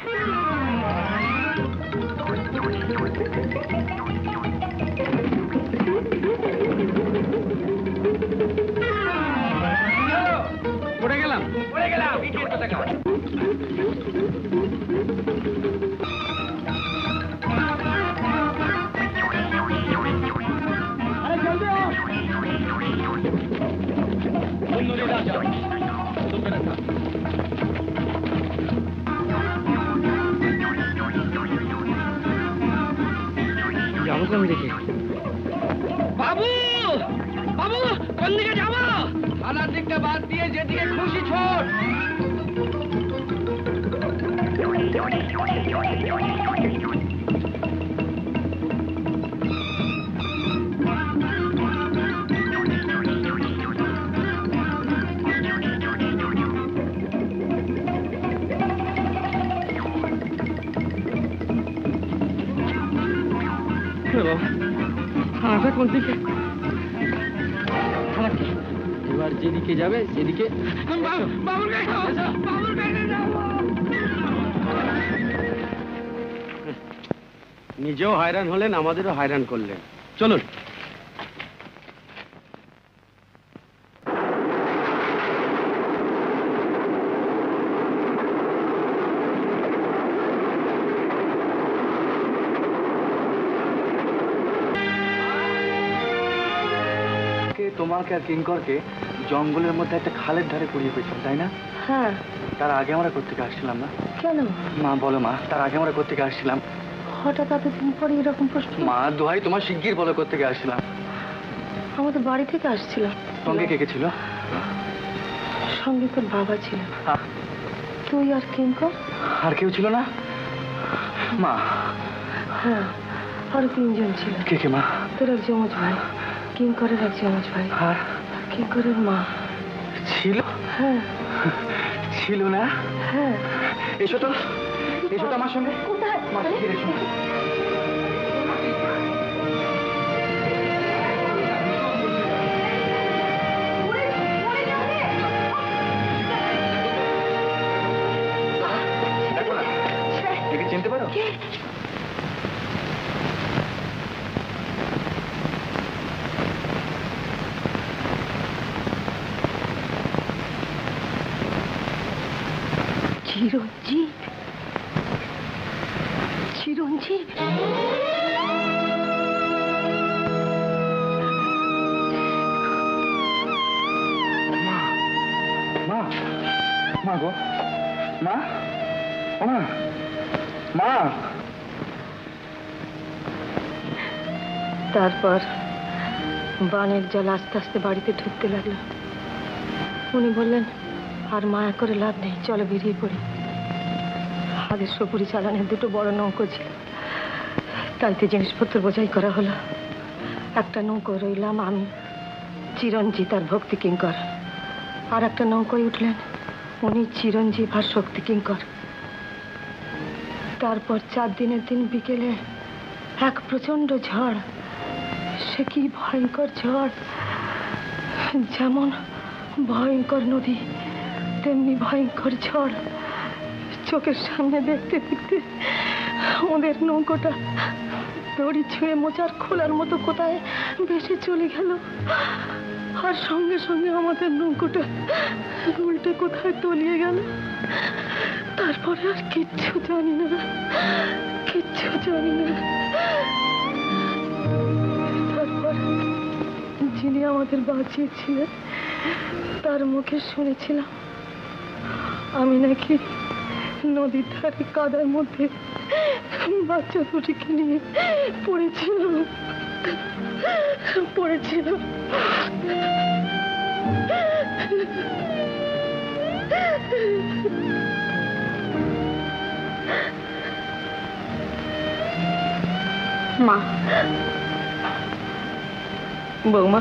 Speaker 1: পড়ে গেলাম
Speaker 10: পড়ে গেলাম ইটের টাকা।
Speaker 1: যাবো কোন দিকে?
Speaker 10: বাবু, বাবু, কোন দিকে যাবো? থানার দিকটা বাদ দিয়ে যেদিকে খুশি ছোট। থানাটা কোন দিকে?
Speaker 1: এবার যেদিকে যাবে সেদিকে।
Speaker 10: বাবুর কাছে যাও, বাবুর কাছে যাও।
Speaker 8: নিজেও হয়রান হলেন, আমাদেরও হয়রান করলেন। চলুন।
Speaker 10: তোমাকে আর কিঙ্করকে জঙ্গলের মধ্যে একটা খালের ধারে কুড়িয়ে পেয়েছিলাম, তাই না?
Speaker 3: হ্যাঁ।
Speaker 10: তার আগে আমরা কোত্থেকে আসছিলাম না?
Speaker 3: কেন?
Speaker 10: মা বলো মা, তার আগে আমরা কোত্থেকে আসছিলাম?
Speaker 3: হঠাৎ এতদিন পরে এরকম প্রশ্ন?
Speaker 10: মা দোহাই তোমার শিগগির বলো কোত্থেকে আসছিলাম?
Speaker 3: আমাদের বাড়ি থেকে আসছিলাম।
Speaker 10: সঙ্গে কে কে ছিল?
Speaker 3: সঙ্গে তোর বাবা ছিল। তুই আর কিঙ্কর?
Speaker 10: আর কেউ ছিল না মা?
Speaker 3: হ্যাঁ, আর তিনজন ছিল।
Speaker 10: কে কে মা?
Speaker 3: তোর এক যমজ ভাই, কিঙ্করের এক যমজ ভাই,
Speaker 10: আর
Speaker 3: কিঙ্করের মা
Speaker 10: ছিল?
Speaker 3: হ্যাঁ
Speaker 10: ছিল না?
Speaker 3: হ্যাঁ।
Speaker 10: এসো তো, এসো তো আমার সঙ্গে।
Speaker 3: কোথায়?
Speaker 10: মা, ফিরে এসো। দেখো না, একে চিনতে পারো?
Speaker 3: চিরঞ্জীব, চিরঞ্জীব।
Speaker 10: মা, মা, মা গো, মা, ও মা, মা।
Speaker 3: তারপর বানের জল আস্তে আস্তে বাড়িতে ঢুকতে লাগলো। উনি বললেন, আর মায়া করে লাভ নেই, চলো বেরিয়ে পড়ি। হাতের সপুরি চালানের দুটো বড় নৌকো ছিল, তাইতে জিনিসপত্র বোঝাই করা হলো। একটা নৌকো রইলাম আমি, চিরঞ্জিত আর ভক্তি কিঙ্কর। আর একটা নৌকোয় উঠলেন উনি, চিরঞ্জীব আর শক্তি কিঙ্কর। তারপর চার দিনের দিন বিকেলে এক প্রচন্ড ঝড়। সে কি ভয়ঙ্কর ঝড়! যেমন ভয়ঙ্কর নদী তেমনি ভয়ঙ্কর ঝড়। চোখের সামনে দেখতে দেখতে আমাদের নৌকোটা দড়ি ছুঁয়ে মোচার খোলার মতো কোথায় ভেসে চলে গেল। আর সঙ্গে সঙ্গে আমাদের নৌকোটা উল্টে কোথায় তলিয়ে গেল। তারপরে আর কিচ্ছু জানি না, কিচ্ছু জানি না। তারপর যিনি আমাদের বাঁচিয়েছিলেন তার মুখে শুনেছিলাম আমি নাকি নদীর ধারে কাদার মধ্যে বাচ্চা দুটিকে নিয়ে পড়েছিলাম পড়েছিলাম
Speaker 4: মা,
Speaker 3: বৌমা,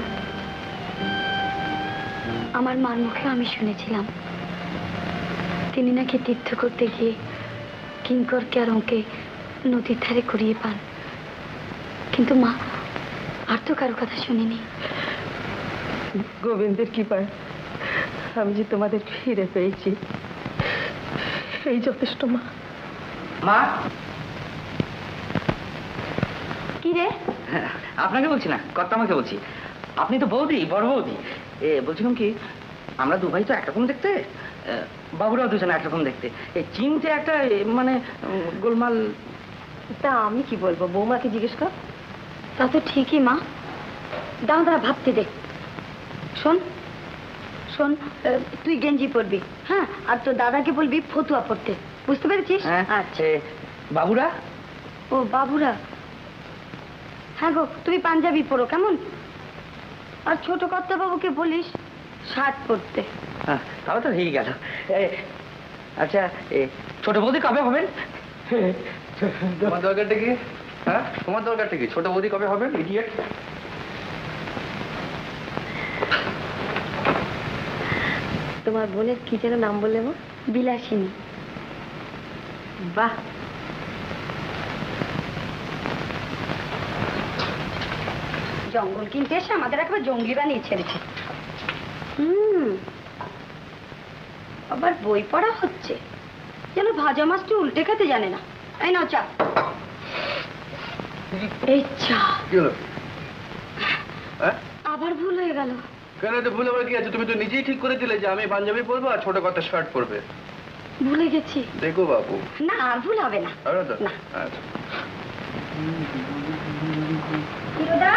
Speaker 4: আমার মার মুখে আমি শুনেছিলাম তিনি নাকি তীর্থ করতে গিয়ে কিঙ্করকে আর ওকে নদীর ধারে কুড়িয়ে পান। কিন্তু মা, আর তো কারো কথা শুনিনি।
Speaker 3: গোবিন্দের কৃপায় আমি যে তোমাদের ফিরে পেয়েছি, এই যথেষ্ট মা।
Speaker 10: মা,
Speaker 4: কি রে?
Speaker 10: আপনাকে বলছি না, কর্তামাকে বলছি। আপনি তো বৌদি, বড় বৌদি। এ বলছিলাম কি, আমরা দু ভাই তো একরকম দেখতে, বাবুরাও দুজনে একরকম দেখতে। এই চিনতে একটা মানে গোলমাল।
Speaker 3: তা আমি কি বলবো, বৌমাকে জিজ্ঞেস কর।
Speaker 4: তা তো ঠিকই মা, দাঁড়া দাঁড়া ভাবতে দে। শোন শোন, তুই গেঞ্জি পরবি, হ্যাঁ, আর তোর দাদাকে বলবি ফতুয়া পড়তে, বুঝতে পেরেছিস?
Speaker 10: আচ্ছা। বাবুরা?
Speaker 4: ও বাবুরা, হ্যাঁ গো, তুমি পাঞ্জাবি পরো কেমন। আর ছোট কর্তা বাবুকে বলিস শার্ট পরতে।
Speaker 10: তাহলে তো হয়ে গেল। আচ্ছা, ছোট বৌদি কবে হবেন?
Speaker 1: তোমার দরকারটা কি? হ্যাঁ, তোমার দরকারটা কি? ছোট বৌদি কবে হবেন? ইডিয়েট।
Speaker 3: তোমার বোনের কি যেন নাম বললে মা?
Speaker 4: বিলাসিনী।
Speaker 3: বাহ,
Speaker 4: জঙ্গল কিনতে এসে আমাদের একবার জঙ্গলি বানিয়ে ছেড়েছে। হুম, আবার বই পড়া হচ্ছে, যেন ভাজা মাছটা উল্টে খেতে জানে না। এই নাও চা। এই চা।
Speaker 1: কি হলো?
Speaker 4: আবার ভুল হয়ে গেল।
Speaker 1: কেন, তো ভুল আবার কি আছে? তুমি তো নিজেই ঠিক করে দিলে যে আমি পাঞ্জাবি পরবো আর ছোট কর্তা শার্ট পরবে।
Speaker 4: ভুলে গেছি।
Speaker 1: দেখো বাবু।
Speaker 4: না, আর ভুল হবে না।
Speaker 1: হবে তো?
Speaker 4: না।
Speaker 1: আচ্ছা।
Speaker 4: চিরদা,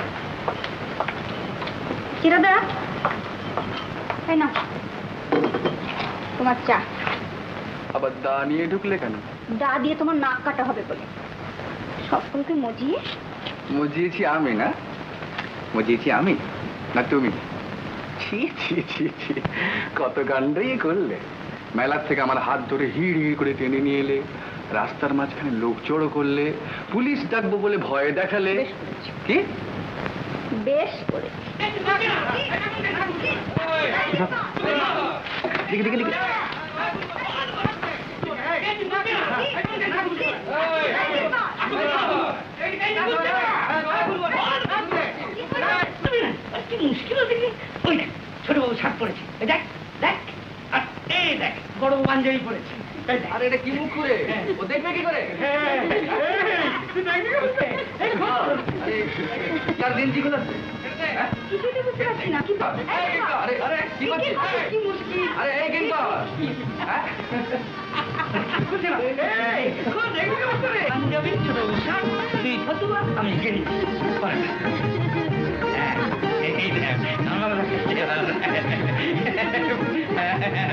Speaker 4: চিরদা, এই নাও তোমার চা।
Speaker 1: আবার দা নিয়ে ঢুকলে কেন?
Speaker 4: দা দিয়ে তোমার নাক কাটা হবে বলে। সকলকে মজিয়ে
Speaker 1: মজিয়েছি আমি না? মজিয়েছি আমি না তুমি? ছি ছি ছি ছি, কত কাণ্ডই করলে। মেলার থেকে আমার হাত ধরে হিড় হিড় করে টেনে নিয়ে এলে, রাস্তার মাঝখানে লোক জড়ো করলে, পুলিশ ডাকবো বলে ভয় দেখালে। কি
Speaker 4: বেশ করে
Speaker 1: দেখি দেখি দেখি
Speaker 7: ছোট বাবু শার্ট পরেছে, দেখ দেখ এই দেখ বড় পাঞ্জাবি পরেছে।
Speaker 1: আরে এটা কি মুখ করে? ও দেখবে কি করে? তার গেঞ্জি গুলো
Speaker 4: কিছুতে বুঝতে পারছি না কিন্তু
Speaker 1: আরে আরে কি করছিস?
Speaker 4: কি মুশকিল।
Speaker 1: আরে এই গেঞ্জি হ্যাঁ
Speaker 7: পাঞ্জাবি ছোট বাবু শার্ট, তুই ফতুয়া আমি গেলি। এই দেখ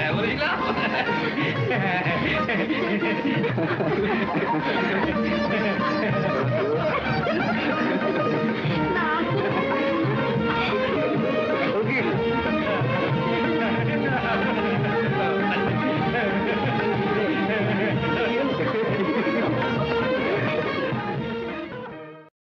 Speaker 1: বলেছিলাম